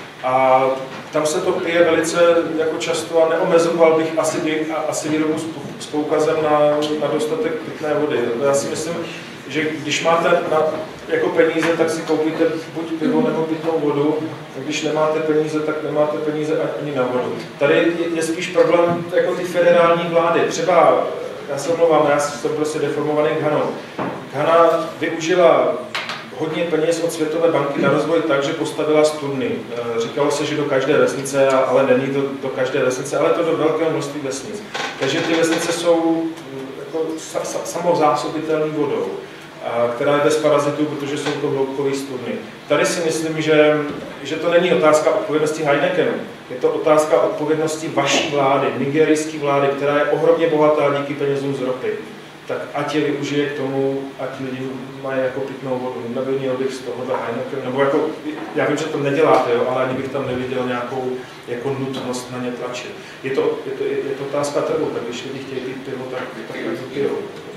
A tam se to pije velice jako často a neomezoval bych asi, asi výrobu s poukazem na, na dostatek pitné vody. Já si myslím, že když máte na, jako peníze, tak si koupíte buď pivo nebo pitnou vodu, a když nemáte peníze, tak nemáte peníze ani na vodu. Tady je, je spíš problém jako ty federální vlády. Třeba, já se omlouvám, já jsem prostě deformovaný Ghanou. Ghana využila hodně peněz od Světové banky na rozvoj tak, že postavila studny. Říkalo se, že do každé vesnice, ale není to do každé vesnice, ale to do velkého množství vesnic. Takže ty vesnice jsou jako samozásobitelné vodou, která je bez parazitů, protože jsou to hloubkové studny. Tady si myslím, že, že to není otázka odpovědnosti Heinekenu. Je to otázka odpovědnosti vaší vlády, nigerijské vlády, která je ohromně bohatá díky penězům z ropy. Tak ať je využije k tomu, ať lidi mají jako pitnou vodu. Nevinil bych z toho Heineken, nebo jako, já vím, že to neděláte, jo, ale ani bych tam neviděl nějakou jako nutnost na ně tlačit. Je to, je to, je to otázka trhu, tak když lidi chtějí pít pivo, tak, tak to pijou.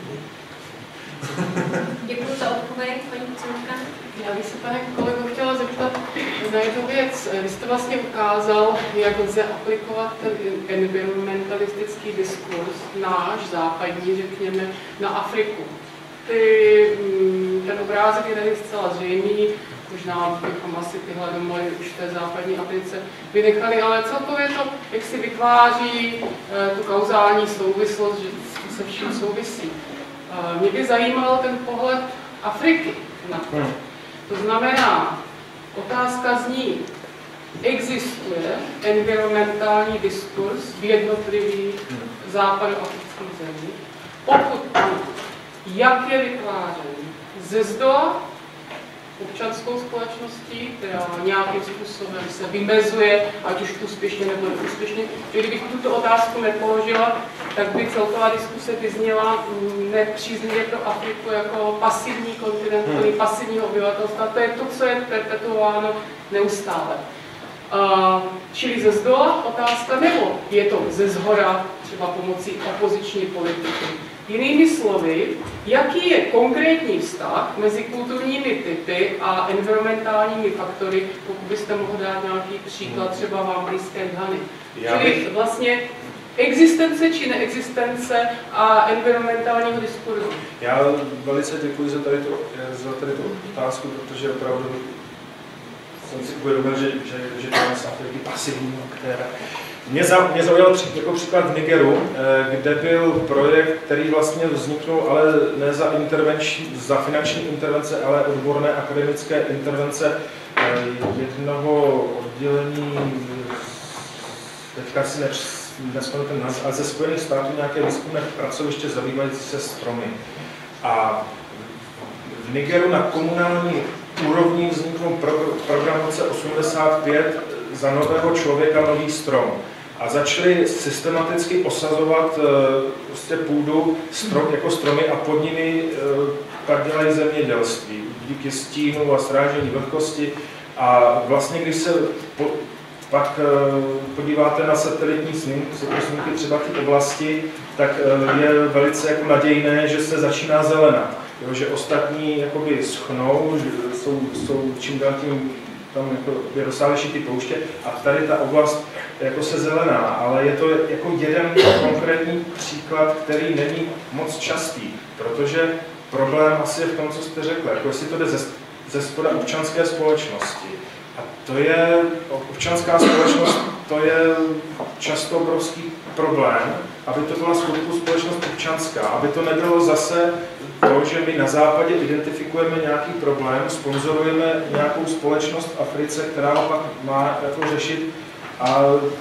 Děkuji za odpověď, paní Vicentka. Já bych se, pane kolego, chtěla zeptat na jednu věc. Vy jste vlastně ukázal, jak lze aplikovat ten environmentalistický diskurs, náš západní, řekněme, na Afriku. Ty, ten obrázek je tady zcela zřejmý, možná bychom asi tyhle domoly už v té západní Africe vynechali, ale celkově to, jak si vytváří tu kauzální souvislost, že se vším souvisí. Mě by zajímal ten pohled Afriky na to. To znamená, otázka zní, existuje environmentální diskurs v jednotlivých západoafrických zemích? Pokud ano, jak je vytvářen? Ze zdola občanskou společností, která nějakým způsobem se vymezuje, ať už úspěšně nebo neúspěšně. Kdybych tuto otázku nepoložila, tak by celková diskuse vyzněla nepříznivě pro Afriku jako pasivní kontinent, hmm. pasivního obyvatelstva. To je to, co je perpetuováno neustále. Uh, čili ze zdola otázka, nebo je to ze zhora, třeba pomocí opoziční politiky. Jinými slovy, jaký je konkrétní vztah mezi kulturními typy a environmentálními faktory, pokud byste mohl dát nějaký příklad, třeba vám blízké Ghany. Čili vlastně existence či neexistence a environmentálního diskurzu. Já velice děkuji za tady, to, za tady tu otázku, protože opravdu jsem si uvědomil, že, že, že to je z Afriky pasivní aktéra. Mě, za, mě zaujal pří, jako příklad v Nigeru, kde byl projekt, který vlastně vzniknul, ale ne za, intervenční, za finanční intervence, ale odborné akademické intervence jednoho oddělení, teďka si ne, nespomenu ten název, ale ze Spojených států nějaké výzkumné pracoviště zabývající se stromy. A v Nigeru na komunální úrovni vznikl pro, program v roce osmdesát pět za nového člověka nový strom. A začali systematicky osazovat prostě půdu strom, jako stromy a pod nimi pak dělají zemědělství díky stínu a srážení vlhkosti. A vlastně, když se po, pak podíváte na satelitní snímky, snímky třeba té oblasti, tak je velice jako nadějné, že se začíná zelenat. Jo, že ostatní jakoby schnou, že jsou, jsou čím dál tím tam jako rozsáhlejší ty pouště a tady ta oblast jako se zelená, ale je to jako jeden konkrétní příklad, který není moc častý, protože problém asi je v tom, co jste řekli, jako jestli to jde ze, ze spoda občanské společnosti. A to je, občanská společnost, to je často obrovský problém, aby to byla skutku společnost občanská, aby to nebylo zase to, že my na západě identifikujeme nějaký problém, sponzorujeme nějakou společnost v Africe, která ho pak má jako řešit a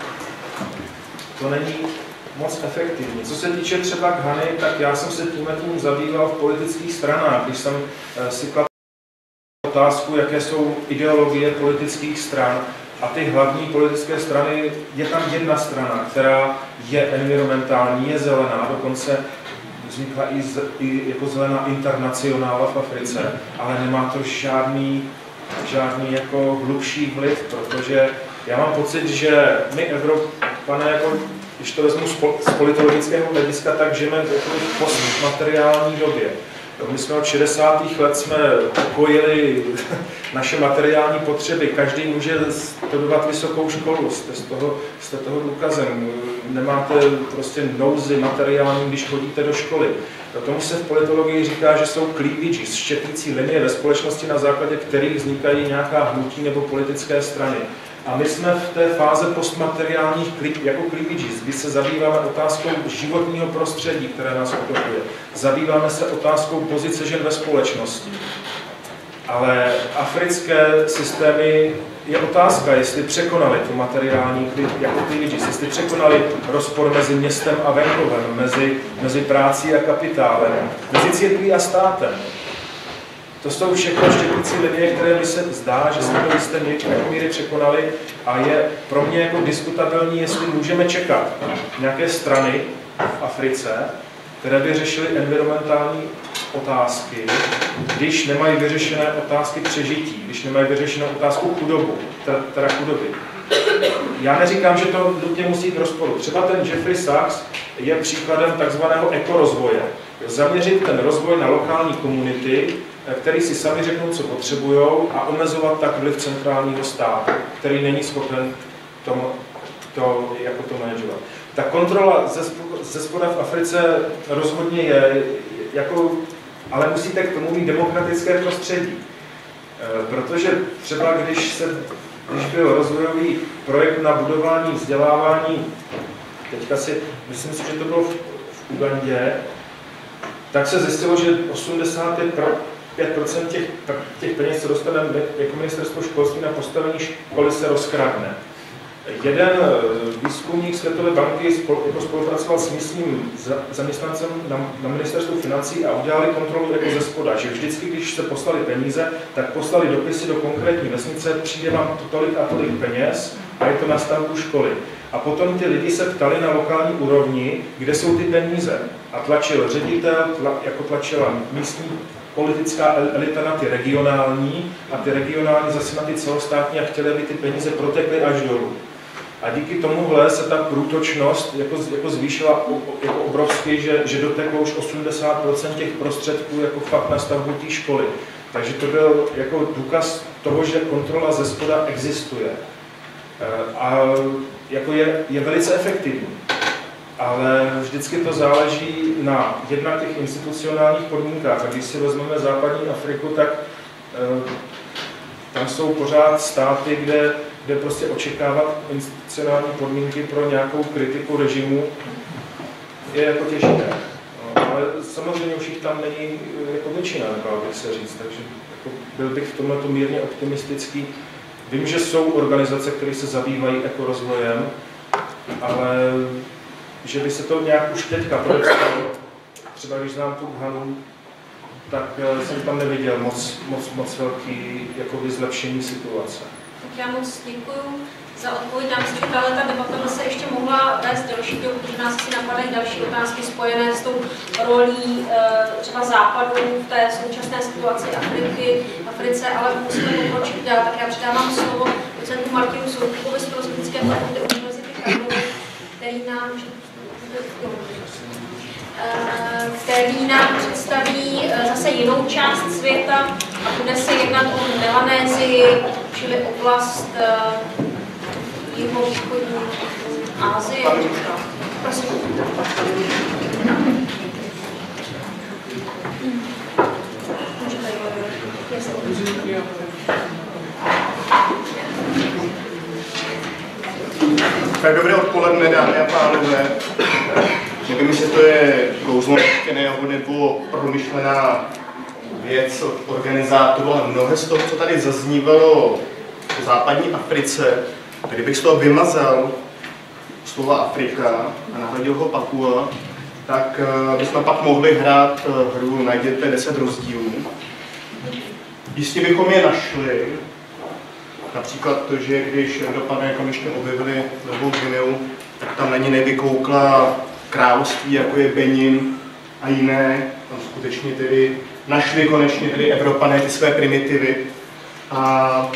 to není moc efektivní. Co se týče třeba Ghany, tak já jsem se tím tím zabýval v politických stranách, když jsem si kladl otázku, jaké jsou ideologie politických stran a ty hlavní politické strany, je tam jedna strana, která je environmentální, je zelená, dokonce vznikla i, z, i jako zelená internacionála v Africe, ale nemá to žádný, žádný jako hlubší vliv, protože já mám pocit, že my Evropané, jako, když to vezmu z politologického hlediska, tak žijeme v postmateriální době. My jsme od šedesátých let jsme ukojili naše materiální potřeby. Každý může studovat vysokou školu, jste, z toho, jste toho důkazem. Nemáte prostě nouzy materiální, když chodíte do školy. Tomu se v politologii říká, že jsou cleavages, štěpící linie ve společnosti, na základě kterých vznikají nějaká hnutí nebo politické strany. A my jsme v té fáze postmateriálních jako cleavages, kdy se zabýváme otázkou životního prostředí, které nás otopuje. Zabýváme se otázkou pozice žen ve společnosti. Ale africké systémy je otázka, jestli překonali tu materiální jako cleavages, jestli překonali rozpor mezi městem a venkovem, mezi, mezi prácí a kapitálem, mezi církví a státem. To jsou všechno štěpící linie, které mi se zdá, že jsme to jisté míry překonali a je pro mě jako diskutabilní, jestli můžeme čekat nějaké strany v Africe, které by řešily environmentální otázky, když nemají vyřešené otázky přežití, když nemají vyřešenou otázku chudobu, teda chudoby. Já neříkám, že to nutně musí jít v rozporu. Třeba ten Jeffrey Sachs je příkladem takzvaného ekorozvoje. Zaměřit ten rozvoj na lokální komunity, který si sami řeknou, co potřebují, a omezovat tak vliv centrálního státu, který není schopen to, to, jako to manažovat. Ta kontrola ze, ze spoda v Africe rozhodně je, jako, ale musíte k tomu mít demokratické prostředí. Protože třeba když, se, když byl rozvojový projekt na budování vzdělávání, teďka si, myslím si, že to bylo v, v Ugandě, tak se zjistilo, že osmdesát pět procent těch, těch peněz, co dostaneme jako ministerstvo školství na postavení školy, se rozkradne. Jeden výzkumník Světové banky jako spolupracoval s místním zaměstnancem na, na ministerstvu financí a udělali kontrolu jako ze spoda, že vždycky, když se poslali peníze, tak poslali dopisy do konkrétní vesnice, přijde vám to tolik a tolik peněz a je to na stavbu školy. A potom ty lidi se ptali na lokální úrovni, kde jsou ty peníze. A tlačil ředitel, tla, jako tlačila místní politická elita na ty regionální a ty regionální zase na ty celostátní a chtěli, aby ty peníze protekly až dolů. A díky tomuhle se ta průtočnost jako, jako zvýšila jako obrovsky, že, že doteklo už osmdesát procent těch prostředků jako fakt na stavbu té školy. Takže to byl jako důkaz toho, že kontrola ze spoda existuje. A jako je, je velice efektivní. Ale vždycky to záleží na jednak těch institucionálních podmínkách. A když si vezmeme západní Afriku, tak e, tam jsou pořád státy, kde, kde prostě očekávat institucionální podmínky pro nějakou kritiku režimu je jako těžké. No, ale samozřejmě už jich tam není jako většina, nechal bych se říct, takže jako byl bych v tomhle mírně optimistický. Vím, že jsou organizace, které se zabývají ekorozvojem, ale že by se to nějak už teďka projevilo, třeba když znám tu Hanu, tak jsem tam neviděl moc, moc, moc velký jakoby, zlepšení situace. Tak já moc děkuju za odpověď. Já myslím, že tahle ta debata by se ještě mohla vést delší dobu, protože nás si napadají další otázky spojené s tou rolí třeba Západu v té současné situaci Afriky, Africe, ale musíme pokročit dál. Tak já předávám slovo docentu Martinu Soukupovi z Filozofické fakulty Univerzity Karlovy, který nám který nám představí zase jinou část světa a bude se jednat o Melanézii, čili oblast jihovýchodní Asie. Prosím. Tak dobré odpoledne, dámy a pánové. Nevím, jestli to je kouzlo nechtěného nebo promyšlená věc od organizátorů, ale mnohé z toho, co tady zaznívalo o západní Africe, kdybych z toho vymazal slova Afrika a nahradil ho Papua, tak bychom pak mohli hrát hru Najděte deset rozdílů. Jistě bychom je našli, například to, že když Evropané konečně objevili Novou Guineu, tak tam na ně nevykoukla království, jako je Benin a jiné. Tam skutečně tedy našli konečně tedy Evropané ty své primitivy. A,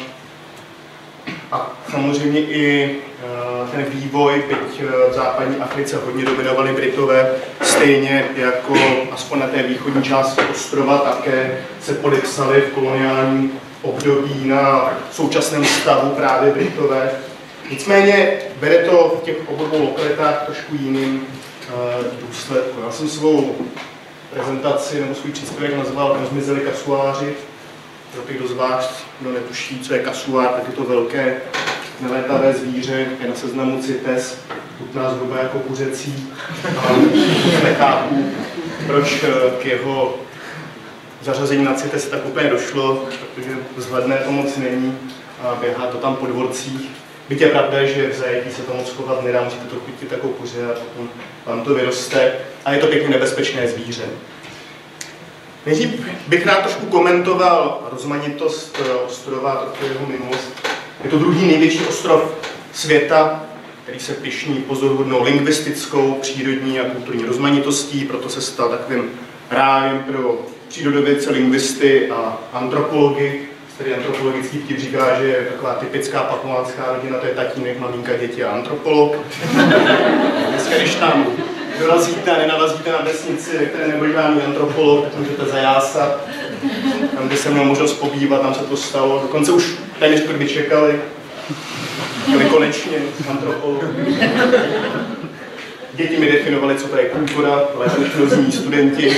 a samozřejmě i uh, ten vývoj, byť v západní Africe hodně dominovali Britové, stejně jako aspoň na té východní části ostrova také se podepsali v koloniálním období na současném stavu právě Britové. Nicméně bere to v těch obou lokalitách trošku jiným uh, důsledku. Já jsem svou prezentaci nebo svůj příspěvek nazval Zmizeli kasuáři. Pro těch, kdo z vás, kdo netuší, co je kasuár, tak je to velké nelétavé zvíře, je na seznamu CITES, chutná zhruba jako kuřecí. A nechápu, proč k jeho zařazení na CITES tak úplně došlo, protože vzhledné to moc není a běhá to tam po dvorcích. Byť je pravda, že v zajetí se to moc chovat nedá, musíte to chytit jako kuře a potom vám to vyroste. A je to pěkně nebezpečné zvíře. Nejdřív bych rád trošku komentoval rozmanitost ostrova, trochu jeho minulost. Je to druhý největší ostrov světa, který se pyšní pozoruhodnou lingvistickou, přírodní a kulturní rozmanitostí, proto se stal takovým rájem pro přírodovědce, lingvisty a antropology. Tady antropologický vtip říká, že je taková typická papuánská rodina, to je tatínek, maminka, děti a antropolog. Dneska, když tam dorazíte a nenarazíte na vesnici, ve které nebyl žádný antropolog, tak můžete zajásat. Tam, kde jsem měl možnost pobývat, tam se to stalo. Dokonce už téměř kdyby čekali. Měli konečně antropolog. Děti mi definovali, co to je kultura, ale už mnozí studenti.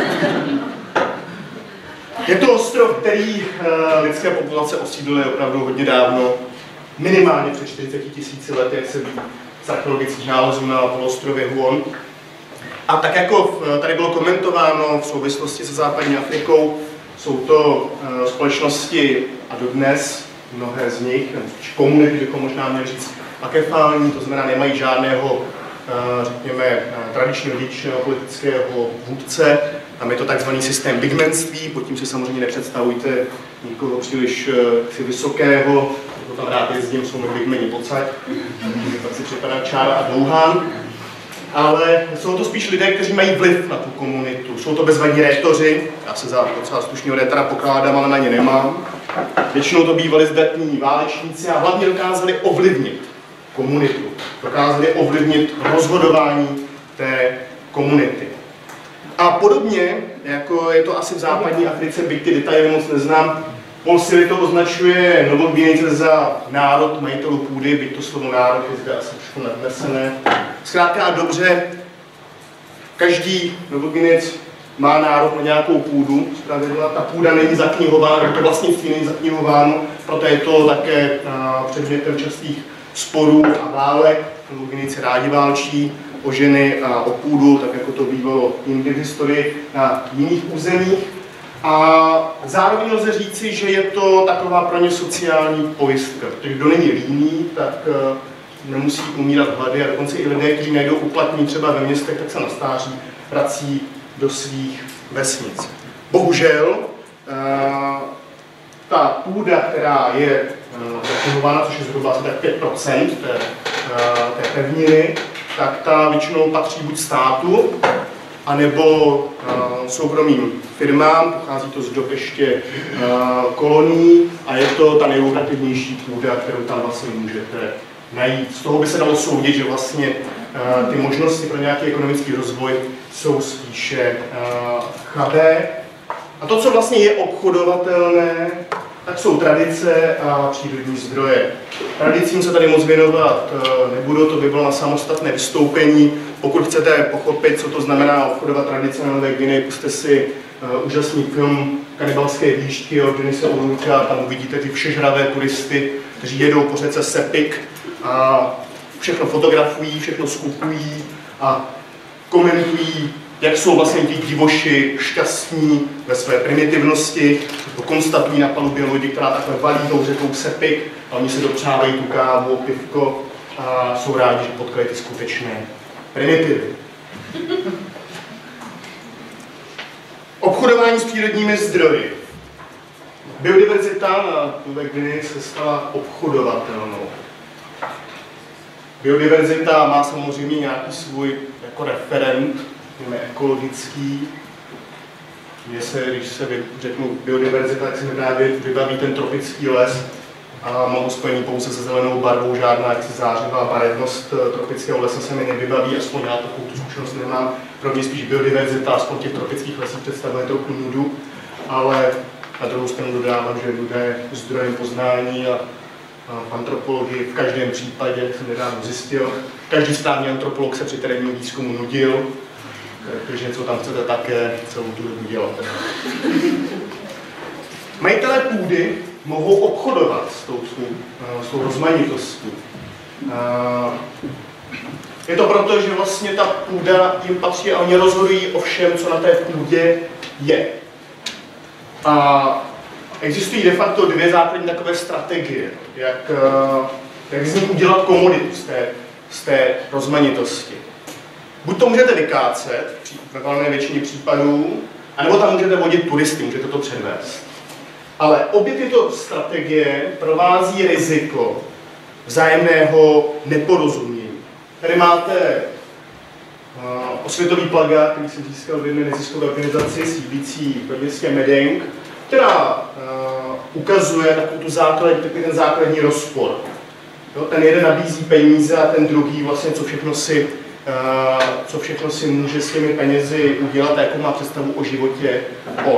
Je to ostrov, který uh, lidské populace osídlily opravdu hodně dávno, minimálně před čtyřiceti tisíci let, jak se ví z archeologických nálezů na poloostrově Huon. A tak jako tady bylo komentováno v souvislosti se západní Afrikou, jsou to uh, společnosti a dodnes mnohé z nich, komunity bychom možná měli říct, akefální, to znamená nemají žádného, řekněme, tradičního dědičného politického vůdce. Tam je to takzvaný systém bigmanství, pod tím si samozřejmě nepředstavujte nikoho příliš si vysokého, to tam rád jezdím, jsou mi bigmeni pocať, pak si připadá Čára a Douhan. Ale jsou to spíš lidé, kteří mají vliv na tu komunitu. Jsou to bezvadní rétoři, já se za docela slušného rétora pokládám, ale na ně nemám. Většinou to bývali zdatní válečníci a hlavně dokázali ovlivnit komunitu. Dokázali ovlivnit rozhodování té komunity. A podobně, jako je to asi v západní Africe, byť ty detaily moc neznám, Paul Silly to označuje Novogvinejce za národ majitelů půdy, byť to slovo národ je zde asi trošku nadnesené. Zkrátka a dobře, každý Novogvinejec má nárok na nějakou půdu, zpravidla ta půda není zaknihována, to vlastnictví není zaknihováno, proto je to také předmětem častých sporů a válek. Novogvinejci rádi válčí o ženy a o půdu, tak jako to bývalo jindy v historii na jiných územích. A zároveň lze říci, že je to taková pro ně sociální pojistka, protože kdo není líný, tak nemusí umírat hlady a dokonce i lidé, kteří najdou uplatnění třeba ve městech, tak se na stáří vrací do svých vesnic. Bohužel, ta půda, která je zaknihována, což je zhruba asi tak pět procent té, té pevniny, tak ta většinou patří buď státu, anebo uh, soukromým firmám, pochází to z dob ještě uh, kolonií a je to ta nejlukrativnější půda, kterou tam vlastně můžete najít. Z toho by se dalo soudit, že vlastně uh, ty možnosti pro nějaký ekonomický rozvoj jsou spíše uh, chabé. A to, co vlastně je obchodovatelné, tak jsou tradice a přírodní zdroje. Tradicím se tady moc věnovat nebudu, to by bylo na samostatné vystoupení. Pokud chcete pochopit, co to znamená obchodovat tradice na Nové Gvineji, puste si uh, úžasný film Kanibalské výšky od Denise O'Rourkea, tam uvidíte ty všežravé turisty, kteří jedou po řece Sepik a všechno fotografují, všechno skupují a komentují, jak jsou vlastně ti divoši šťastní ve své primitivnosti, to konstatují na palubě lodi, která takhle valí tou řekou Sepik a oni se dopřávají tu kávu, pivko a jsou rádi, že potkají ty skutečné primitivy. Obchodování s přírodními zdroji. Biodiverzita na Nové Gvineji se stala obchodovatelnou. Biodiverzita má samozřejmě nějaký svůj jako referent, ekologický. Mně se, když se řeknu biodiverzita, tak se mi právě vybaví ten tropický les a mám ho spojený pouze se zelenou barvou, žádná jaksi zářivá barevnost tropického lesa se mi nevybaví, aspoň já takovou tu zkušenost nemám. Pro mě spíš biodiverzita, aspoň těch tropických lesích představuje trochu nudu, ale na druhou stranu dodávám, že nuda je zdrojem poznání a v antropologii v každém případě, jak jsem nedávno zjistil, každý správný antropolog se při terénním výzkumu nudil, takže co tam chcete také celou tu dobu dělat. Majitelé půdy mohou obchodovat s tou, s tou rozmanitostí. Je to proto, že vlastně ta půda jim patří a oni rozhodují o všem, co na té půdě je. A existují de facto dvě základní takové strategie, jak, jak z ní udělat komoditu z té, z té rozmanitosti. Buď to můžete vykácet, ve valné většině případů, anebo tam můžete vodit turisty, můžete to předvést. Ale obě tyto strategie provází riziko vzájemného neporozumění. Tady máte uh, osvětový plakát, který jsem získal v jedné neziskové organizaci sídlící ve městě Medeng, která uh, ukazuje takovou tu základ, takový ten základní rozpor. Jo, ten jeden nabízí peníze a ten druhý vlastně, co všechno si Uh, co všechno si může s těmi penězi udělat a jakou má představu o životě on.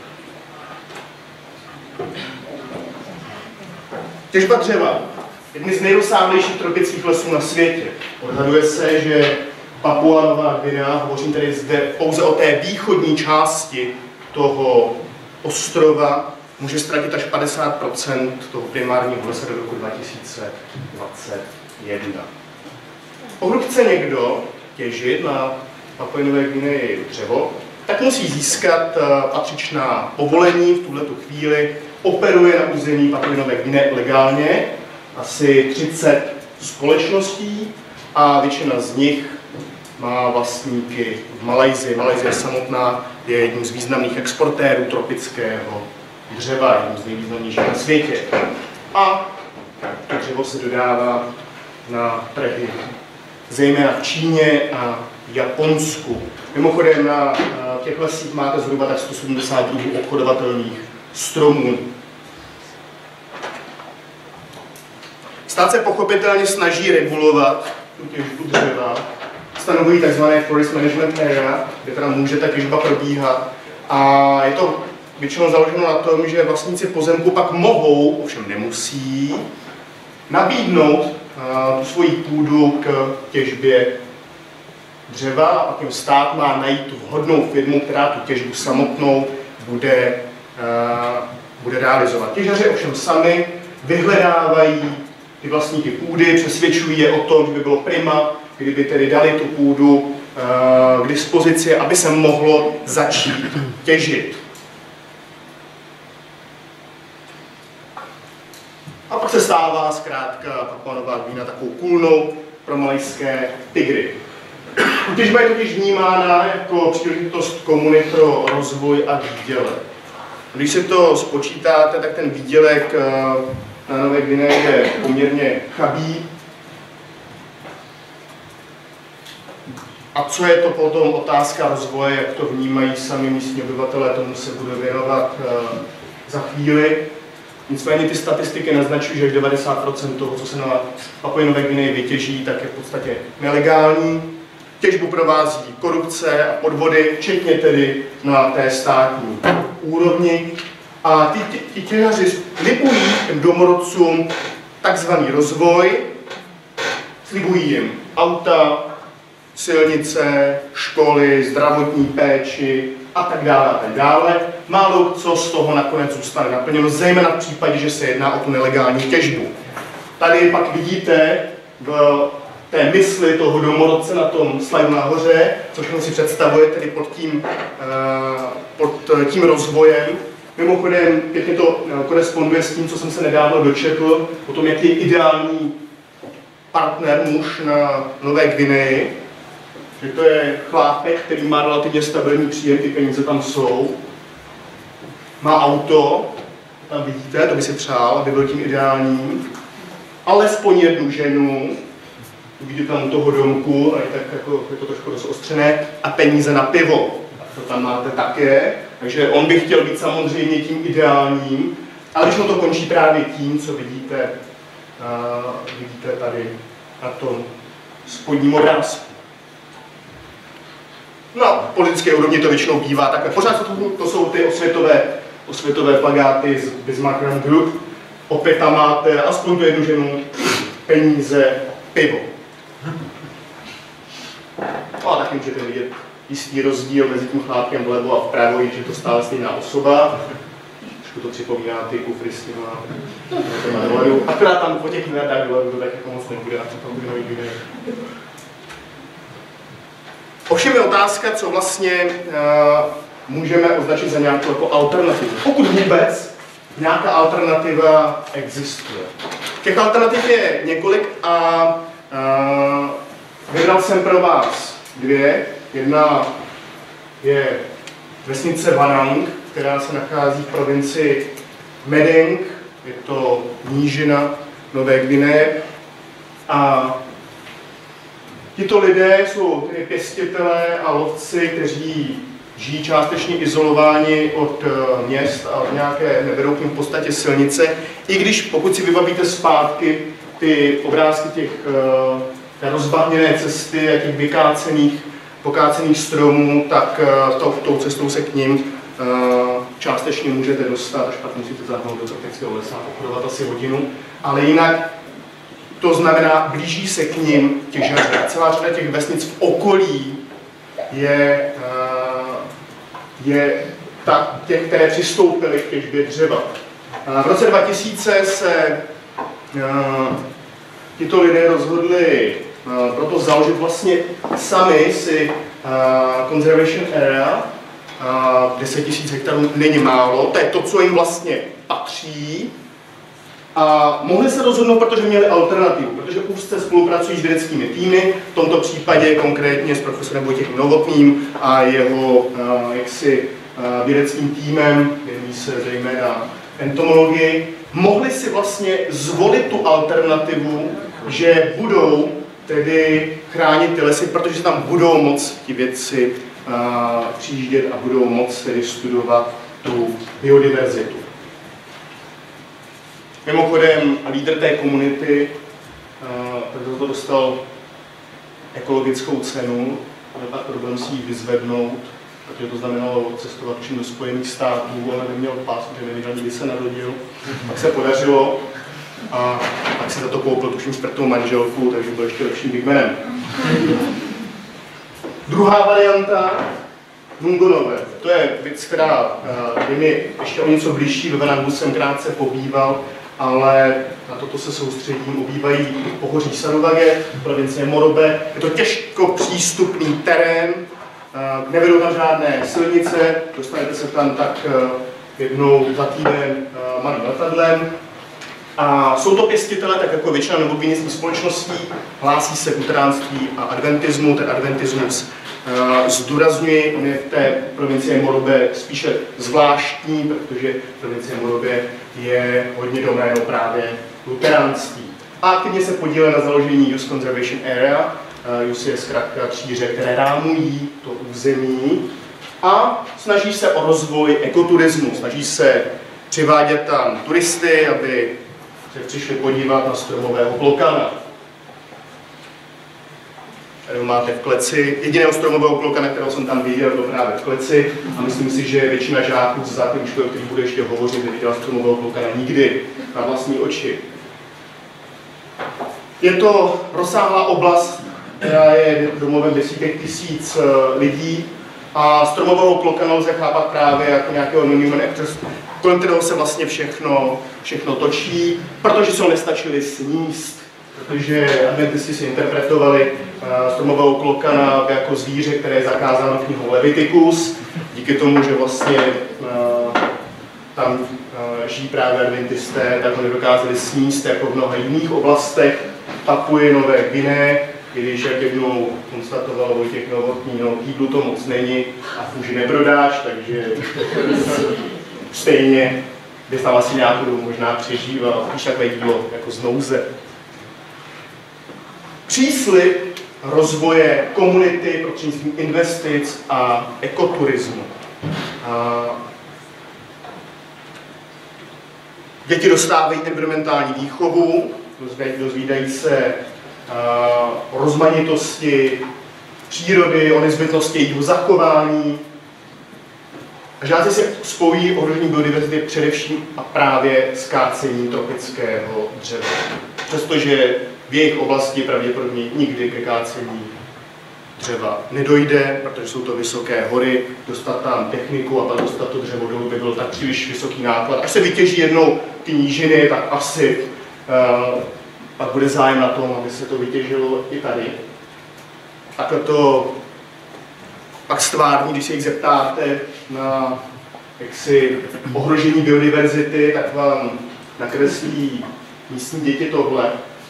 Těžba dřeva. Jedny z nejrozsáhlejších tropických lesů na světě. Odhaduje se, že Papua Nová Gvinea, hovořím tedy zde pouze o té východní části toho ostrova, může ztratit až padesát procent toho primárního lesa do roku dva tisíce dvacet jedna. Pokud chce někdo těžit na Papui Nové Gvineji dřevo, tak musí získat patřičná povolení. V tuhletu chvíli operuje na území Papui Nové Gvineje legálně asi třicet společností a většina z nich má vlastníky v Malajsii. Malajsie samotná je jedním z významných exportérů tropického dřeva, jedním z nejvýznamnějších na světě. A to dřevo se dodává na trhy, zejména v Číně a Japonsku. Mimochodem na těch lesích máte zhruba tak sto sedmdesát druhů obchodovatelných stromů. Stát se pochopitelně snaží regulovat tu těžbu dřeva, stanovují tzv. Forest Management Area, kde teda může ta těžba probíhat. A je to většinou založeno na tom, že vlastníci pozemku pak mohou, ovšem nemusí, nabídnout uh, tu svoji půdu k těžbě dřeva a pak jim stát má najít tu vhodnou firmu, která tu těžbu samotnou bude, uh, bude realizovat. Těžaři ovšem sami vyhledávají ty vlastníky půdy, přesvědčují je o tom, že by bylo prima, kdyby tedy dali tu půdu uh, k dispozici, aby se mohlo začít těžit. A pak se stává zkrátka Papua Nová Gvina takovou kůlnou pro malajské tygry. Těžba je totiž vnímána jako příležitost komuny pro rozvoj a výdělek. Když si to spočítáte, tak ten výdělek na Nové Gvineji je poměrně chabý. A co je to potom otázka rozvoje, jak to vnímají sami místní obyvatelé, tomu se budu věnovat za chvíli. Nicméně ty statistiky naznačují, že až devadesát procent toho, co se na Papui Nové Gvineji vytěží, tak je v podstatě nelegální. Těžbu provází korupce a podvody, včetně tedy na té státní úrovni. A ty, ty těžaři slibují těm domorodcům takzvaný rozvoj, slibují jim auta, silnice, školy, zdravotní péči a tak dále a tak dále. Málo co z toho nakonec zůstane naplněno, zejména v případě, že se jedná o tu nelegální těžbu. Tady pak vidíte v té mysli toho domorodce na tom slajdu nahoře, což on si představuje tedy pod tím, pod tím rozvojem. Mimochodem, pěkně to koresponduje s tím, co jsem se nedávno dočetl, o tom, jak je ideální partner, muž na Nové Gvineji. Že to je chlápek, který má relativně stabilní příjem, ty peníze tam jsou. Má auto, tam vidíte, to by si přál, aby byl tím ideálním. Alespoň jednu ženu, vidíte tam u toho domku, a je, tak jako, je to trošku rozostřené, a peníze na pivo. To tam máte také. Takže on by chtěl být samozřejmě tím ideálním, ale když to končí právě tím, co vidíte, uh, vidíte tady na tom spodním obrázku. Na politické úrovni to většinou bývá takhle. Pořád to, to jsou ty osvětové, osvětové plakáty z Bismarck Group. Opět tam máte aspoň tu jednu ženu, peníze, pivo. No a taky můžete vidět jistý rozdíl mezi tím chlápkem vlevo a vpravo, že to stále stejná osoba. Trošku to připomíná ty kufry s těma dolarů. Akorát tam po těch miliardách dolarů to tak jako moc nebude, a to bude nový video. Ovšem je otázka, co vlastně uh, můžeme označit za nějakou jako alternativu. Pokud vůbec nějaká alternativa existuje. Těch alternativ je několik a uh, vybral jsem pro vás dvě. Jedna je vesnice Vanang, která se nachází v provincii Medeng, je to nížina Nové Gvineje. A tito lidé jsou tedy pěstitelé a lovci, kteří žijí částečně izolováni od měst a od nějaké, nevedou k nim v podstatě silnice. I když, pokud si vybavíte zpátky ty obrázky těch té rozbahněné cesty a těch vykácených, pokácených stromů, tak tou, tou cestou se k ním částečně můžete dostat, až pak musíte zahnout do tropického lesa a obchodovat asi hodinu. Ale jinak to znamená, blíží se k nim těžaři. Celá řada těch vesnic v okolí je, je ta, těch, které přistoupily k těžbě dřeva. V roce dva tisíce se tito lidé rozhodli proto založit vlastně sami si conservation area. deset tisíc hektarů není málo, to je to, co jim vlastně patří. A mohli se rozhodnout, protože měli alternativu, protože úzce spolupracují s vědeckými týmy, v tomto případě konkrétně s profesorem Vojtěchem Novotným a jeho jaksi vědeckým týmem, věnují se zejména entomologii, mohli si vlastně zvolit tu alternativu, že budou tedy chránit ty lesy, protože tam budou moc ti vědci přijíždět a budou moc tedy studovat tu biodiverzitu. Mimochodem, lídr té komunity uh, to dostal ekologickou cenu, ale pak problém si ji vyzvednout, protože to znamenalo cestovat všem do Spojených států, ale neměl pás, protože nevěděl, kdy se narodil. Pak se podařilo a pak si za to koupil tuším smrtnou manželku, takže byl ještě lepším bigmanem. Druhá varianta, Nungonové. To je věc, která je mi ještě o něco blížší, ve Venangu jsem krátce pobýval, ale na toto se soustředím, obývají pohoří Saruvage, provincie Morobe. Je to těžko přístupný terén, nevedou tam žádné silnice, dostanete se tam tak jednou za týden malým letadlem. A jsou to pěstitele, tak jako většina novoguinejských společností, hlásí se k luteránství a adventismu. Ten adventismus zdůrazňuji, on je v té provincii Morobe spíše zvláštní, protože provincie Morobe je hodně doménou právě luteránství. A aktivně se podílel na založení Youth Conservation Area. Youth je zkrátka tříře, které rámují to území a snaží se o rozvoj ekoturismu, snaží se přivádět tam turisty, aby se přišli podívat na stromového klokana. Tady máte v kleci, jediného stromového klokana, kterého jsem tam viděl, to právě v kleci. A myslím si, že většina žáků z základní školy, který bude ještě hovořit, neviděla stromového klokana nikdy na vlastní oči. Je to rozsáhlá oblast, která je domovem desítek tisíc lidí. A stromového klokana lze chápat právě jako nějakého non-human actors, kolem kterého se vlastně všechno, všechno točí, protože se ho nestačili sníst. Protože adventisti si interpretovali uh, stromového klokana jako zvíře, které je zakázáno knihou Leviticus. Díky tomu, že vlastně uh, tam uh, žijí právě adventisté, tak ho nedokázali sníst jako v mnoha jiných oblastech Papuji Nové Guineje, i když jak jednou konstatoval Vojtěch Novotný, no jídlu to moc není a fůži neprodáš, takže stejně bys tam asi nějakou dobu možná přežíval, když takové jídlo jako z nouze. Příslib rozvoje komunity prostřednictvím investic a ekoturismu. A děti dostávají environmentální výchovu, dozvídají se o rozmanitosti přírody, o nezbytnosti jejího zachování. A žáci se spojí ohrožení biodiverzity především a právě s kácením tropického dřeva. Přestože v jejich oblasti pravděpodobně nikdy ke kácení dřeva nedojde, protože jsou to vysoké hory, dostat tam techniku a pak dostat to dřevo dolů by byl tak příliš vysoký náklad. Až se vytěží jednou ty nížiny, tak asi uh, pak bude zájem na tom, aby se to vytěžilo i tady. Takhle to pak stvární, když se jich zeptáte na jaksi ohrožení biodiverzity, tak vám nakreslí místní děti tohle.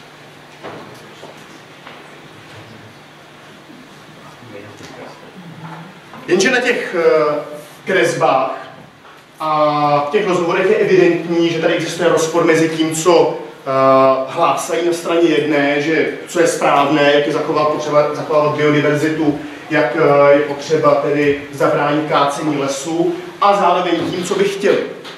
Jenže na těch kresbách a v těch rozhovorech je evidentní, že tady existuje rozpor mezi tím, co hlásají na straně jedné, že co je správné, jak je zachovat, potřeba zachovávat biodiverzitu, jak je potřeba tedy zabránit kácení lesů a zároveň tím, co by chtěli.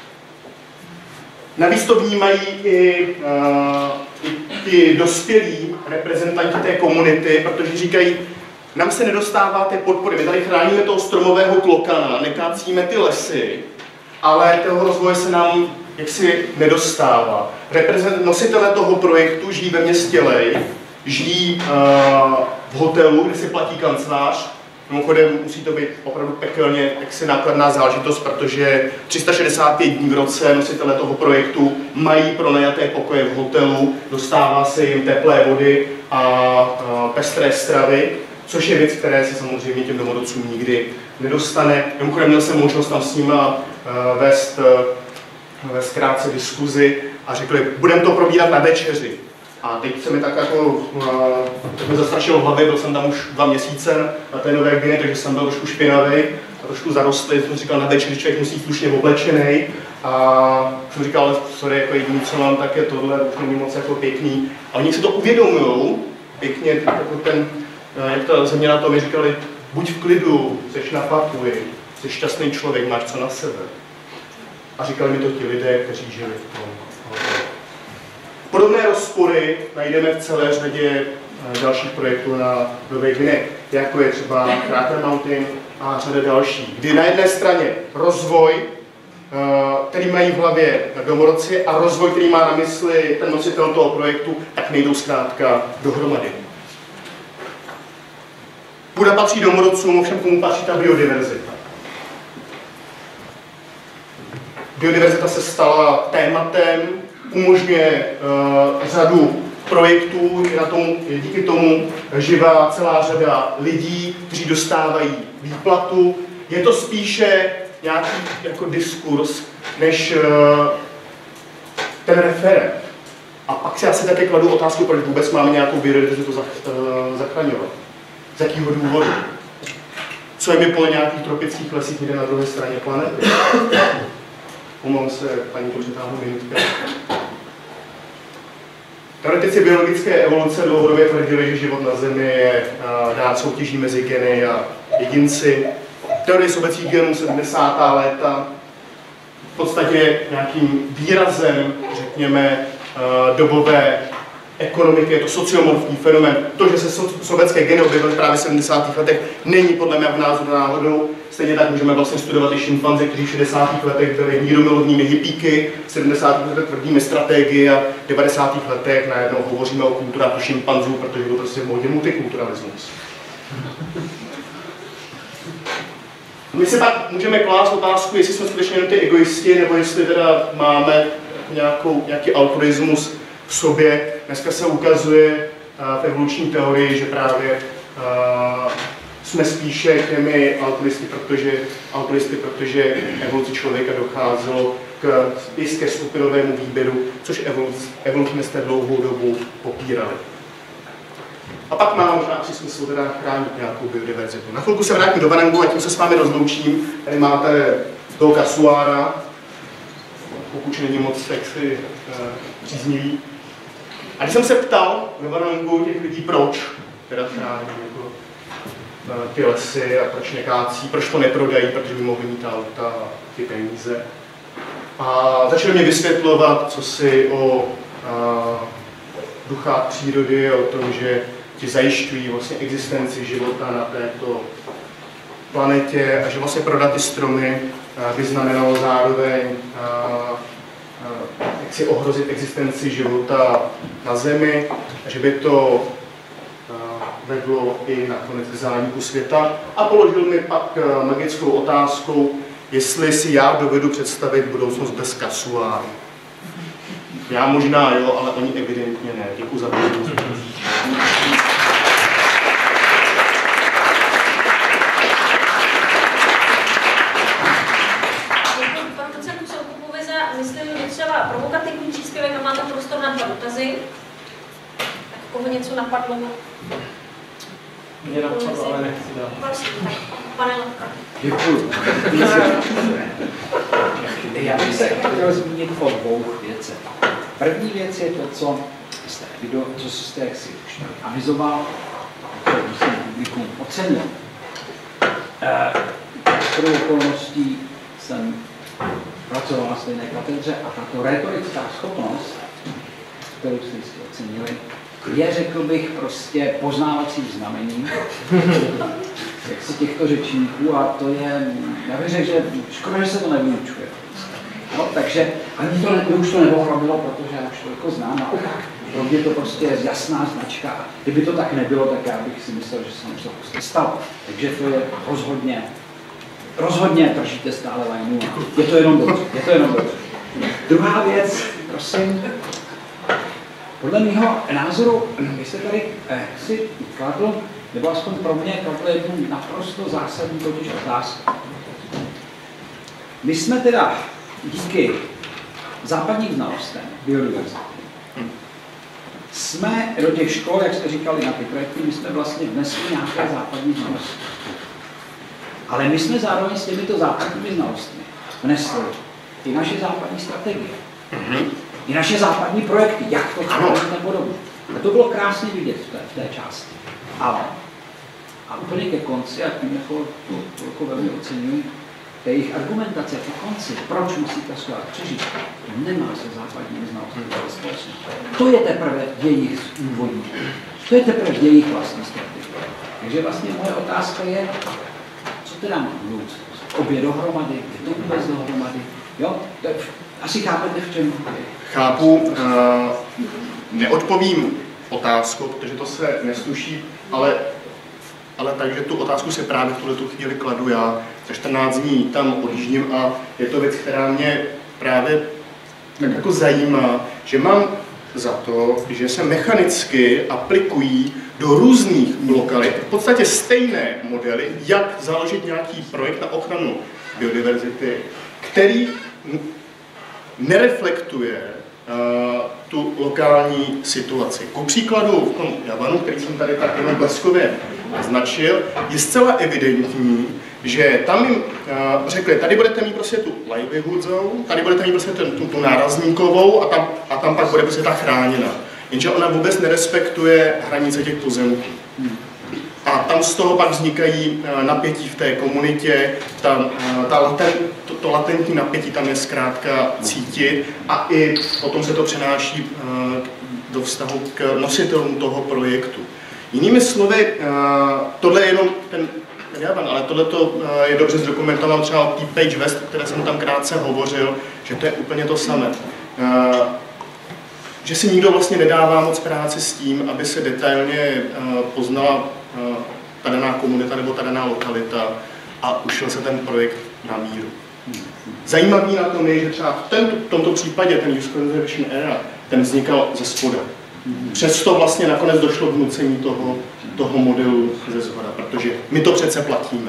Navíc to vnímají i, uh, i ti dospělí reprezentanti té komunity, protože říkají, nám se nedostává té podpory, my tady chráníme toho stromového klokana, nekácíme ty lesy, ale toho rozvoje se nám jaksi nedostává. Reprezent, nositelé toho projektu žijí ve městě Lej, žijí uh, v hotelu, kde si platí kancelář. Mimochodem musí to být opravdu pekelně jaksi nákladná záležitost, protože tři sta šedesát pět dní v roce nositelé toho projektu mají pronajaté pokoje v hotelu, dostává se jim teplé vody a, a pestré stravy, což je věc, které se samozřejmě těm domorodcům nikdy nedostane. Mimochodem měl jsem možnost tam s nimi uh, vést, uh, vést krátce diskuzi a řekli, budeme to probírat na večeři. A teď se mi tak jako, tak mi zastrašilo v hlavě, byl jsem tam už dva měsíce na té nové geny, takže jsem byl trošku špinavý a trošku zarostlý, jsem říkal, na večeři člověk musí slušně oblečený. A jsem říkal, ale sorry, jako jediný, co mám, tak je tohle, už není moc jako pěkný. A oni si to uvědomujou, pěkně, jako ten, jak ta země na to mi říkali, buď v klidu, seš na papuji, jsi šťastný člověk, máš co na sebe. A říkali mi to ti lidé, kteří žili v tom. Podobné rozpory najdeme v celé řadě dalších projektů na Nové Gvineji, jako je třeba Crater Mountain a řada dalších, kdy na jedné straně rozvoj, který mají v hlavě domorodci, a rozvoj, který má na mysli ten nositel toho projektu, tak nejdou zkrátka dohromady. Půda patří domorodcům, ovšem komu patří ta biodiverzita. Biodiverzita se stala tématem, umožňuje uh, řadu projektů, je na tom, je díky tomu živá celá řada lidí, kteří dostávají výplatu. Je to spíše nějaký jako diskurs, než uh, ten referent. A pak si asi také kladu otázku, proč vůbec máme nějakou biodiverzitu uh, zachraňovat. Z jakého důvodu? Co je mi po nějakých tropických lesích někde na druhé straně planety? Omlouvám se, paní početáhnu minutka. Teoretici biologické evoluce dlouhodobě tvrdili, že život na Zemi je dán soutěží mezi geny a jedinci. Teorie sobeckých genů sedmdesátá léta v podstatě nějakým výrazem, řekněme, dobové ekonomiky, je to sociomorfní fenomén. To, že se sovětské geny objevily právě v sedmdesátých letech, není podle mého názoru náhodou. Stejně tak můžeme vlastně studovat i šimpanzi, kteří v šedesátých letech byli mírumilovnými hippíky, v sedmdesátých letech tvrdými strategii a v devadesátých letech najednou hovoříme o kulturách šimpanzů, protože byl prostě v modě multikulturalismus. My si pak můžeme klást otázku, jestli jsme skutečně jen ty egoisti, nebo jestli teda máme nějakou, nějaký altruismus v sobě. Dneska se ukazuje uh, v evoluční teorii, že právě uh, jsme spíše těmi altruisty, protože, altruisty, protože evoluci člověka docházelo k jisté skupinovému výběru, což evolucionisté dlouhou dobu popírali. A pak má možná při smyslu teda chránit nějakou biodiverzitu. Na chvilku se vrátím do Vanangu a tím se s vámi rozloučím. Tady máte toho kasuára, pokud není moc sexy uh, příznivý. A když jsem se ptal ve Vanangu těch lidí, proč teda chrání jako, uh, ty lesy a proč nekácí, proč to neprodají, protože by mohli mít auta a ty peníze. A začali mě vysvětlovat, co si o uh, duchách přírody, o tom, že ti zajišťují vlastně existenci života na této planetě a že vlastně prodat ty stromy by znamenalo zároveň jak si ohrozit existenci života na Zemi a že by to vedlo i nakonec k zániku světa. A položil mi pak magickou otázku, jestli si já dovedu představit budoucnost bez kasuáru. Já možná jo, ale oni evidentně ne. Děkuji za pozornost. Děkuji panu docentu Soukupovi za, myslím, docela provokativní příspěvek a máte prostor na dva dotazy. Tak koho něco napadlo? Mě napadlo, ale nechci dát. Prosím, tak pane Lepka. Děkuji. Já bych se chtěl zmínit o dvou věcech. První věc je to, co jste, video, co jste jaksi už avizoval, to musím publikum ocenil. E, Pro okolností jsem pracoval na stejné katedře a tato retorická schopnost, kterou jste jistě ocenili, je, řekl bych, prostě poznávacím znamením jaksi těchto řečníků a to je, já bych řekl, že škoda, že se to nevyučuje. No, takže ani to ne, už to neohromilo, protože já už to jako znám, naopak. Pro mě to prostě je jasná značka a kdyby to tak nebylo, tak já bych si myslel, že se něco prostě stalo. Takže to je rozhodně, rozhodně držíte stále lajnu a je to jenom dobře, je to jenom dobře. Druhá věc, prosím, podle mého názoru, vy jste tady eh, si kladl, nebo aspoň pro mě kladl jednu naprosto zásadní totiž otázku. My jsme teda díky západním znalostem biodiverzity. Jsme do těch škol, jak jste říkali na ty projekty, my jsme vlastně vnesli nějaké západní znalosti. Ale my jsme zároveň s těmito západními znalostmi vnesli i naše západní strategie. Mm-hmm. I naše západní projekty, jak to chránit a podobně. A to bylo krásně vidět v té, v té části. Ale, a úplně ke konci, a tím jako, to, to jako velmi oceňuji, té jejich argumentace ke konci, proč musí ta škola přežít, nemá se západními znalostmi společně. To je teprve jejich úvodní. To je teprve jejich vlastní strategie. Takže vlastně moje otázka je, co teda mám mluvit? Obě dohromady, to vůbec dohromady. Jo? To je, asi chápete, v čem? Chápu. Uh, neodpovím otázku, protože to se nesluší, ale, ale takže tu otázku se právě v tuto chvíli kladu já. Za čtrnáct dní tam odjíždím a je to věc, která mě právě tak jako zajímá, že mám za to, že se mechanicky aplikují do různých lokalit v podstatě stejné modely, jak založit nějaký projekt na ochranu biodiverzity, který nereflektuje uh, tu lokální situaci. Ku příkladu v tom Javanu, který jsem tady tak jenom bleskově naznačil, je zcela evidentní, že tam jim uh, řekli, tady budete mít prostě tu livelihood zone, tady budete mít prostě ten, tu, tu nárazníkovou a tam, a tam pak bude prostě ta chráněna. Jenže ona vůbec nerespektuje hranice těch pozemků. A tam z toho pak vznikají napětí v té komunitě, ta, ta latent, to, to latentní napětí tam je zkrátka cítit a i potom se to přenáší do vztahu k nositelům toho projektu. Jinými slovy, tohle je jenom ten Javan, ale tohle je dobře zdokumentoval třeba T. Page West, o které jsem tam krátce hovořil, že to je úplně to samé. Že si nikdo vlastně nedává moc práci s tím, aby se detailně poznala ta daná komunita nebo ta daná lokalita a ušel se ten projekt na míru. Zajímavý na tom je, že třeba v tento, tomto případě ten Use Conservation Area, ten vznikal ze spoda. Přesto vlastně nakonec došlo k vnucení toho, toho modelu ze zhora, protože my to přece platíme.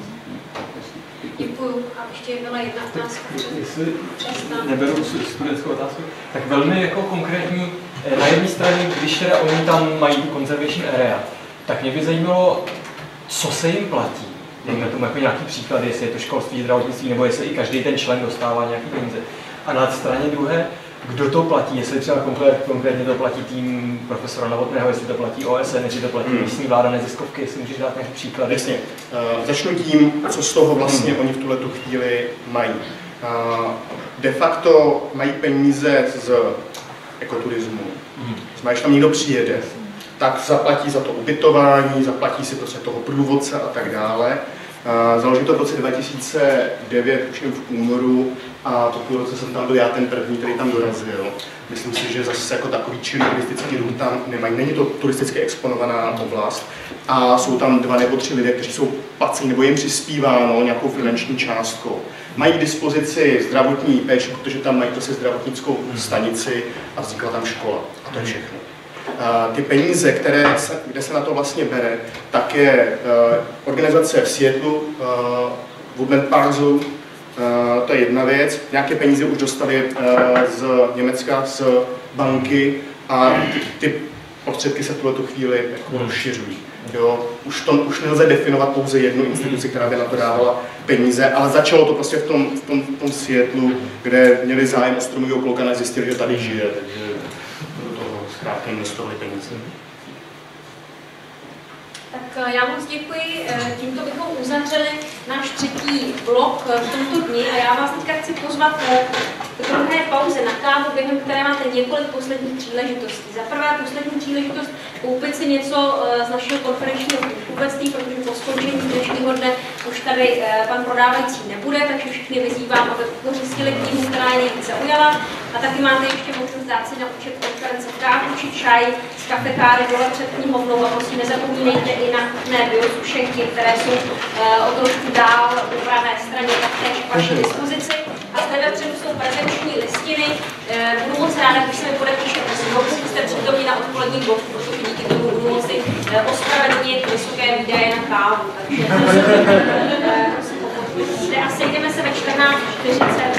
Děkuju. A ještě byla jedna otázka. Jestli neberu studentskou otázku, tak velmi jako konkrétní, na jedné straně, když teda oni tam mají conservation area, tak mě by zajímalo, co se jim platí. Dejme tomu jako nějaký příklad, jestli je to školství, zdravotnictví, nebo jestli i každý ten člen dostává nějaký peníze. A na straně druhé, kdo to platí, jestli třeba konkrétně to platí tým profesora Novotného, jestli to platí O S N, jestli to platí místní vláda, neziskovky, jestli můžeš dát nějaký příklad. Jasně. Uh, začnu tím, co z toho vlastně hmm. oni v tuhletu chvíli mají. Uh, de facto mají peníze z ekoturismu. Hmm. Znamená, tam někdo přijede, tak zaplatí za to ubytování, zaplatí si prostě toho průvodce a tak dále. Založil to v roce dva tisíce devět, už jen v únoru, a to půl roce jsem tam byl já ten první, který tam dorazil. Myslím si, že zase jako takový čilý turistický ruch tam nemají. Není to turisticky exponovaná oblast a jsou tam dva nebo tři lidé, kteří jsou placeni nebo jim přispíváno nějakou finanční částkou. Mají k dispozici zdravotní péči, protože tam mají prostě zdravotnickou stanici a vznikla tam škola. A to je všechno. Uh, ty peníze, které se, kde se na to vlastně bere, tak je uh, organizace v Seattlu, uh, Woodland Park Zoo, uh, to je jedna věc. Nějaké peníze už dostali uh, z Německa, z banky a ty, ty prostředky se v tuto chvíli jako rozšiřují. Jo, už, to, už nelze definovat pouze jednu instituci, která by na to dávala peníze, ale začalo to prostě v tom, v tom, v tom Seattlu, kde měli zájem o stromového kloukana a zjistili, že tady žije. Takže zkrátka investovali peníze. Tak já moc děkuji. Tímto bychom uzavřeli náš třetí blok v tomto dni a já vás teďka chci pozvat k druhé pauze na kávu, během které máte několik posledních příležitostí. Za prvé poslední příležitost koupit si něco z našeho konferenčního knihkupectví, protože po skončení dnešního dne už tady pan prodávající nebude, takže všechny vyzývám, aby pořistili knihu, která je nejvíc zaujala. A taky máte ještě možnost dát si na účet konference kávu či čaj z kafetáry dole před knihovnou a prosím nezapomínejte i na chutné biosušenky, které jsou uh, o trošku dál po pravé straně taktéž k vaší dispozici. A zde vepředu jsou prezenční listiny. Uh, budu moc ráda, když se mi podepíšete znovu, jste přítomni na odpolední bloku, protože díky tomu budu moci uh, ospravedlnit vysoké výdaje na kávu. Takže uh, prosím o podporu. A sejdeme se ve čtrnáct čtyřicet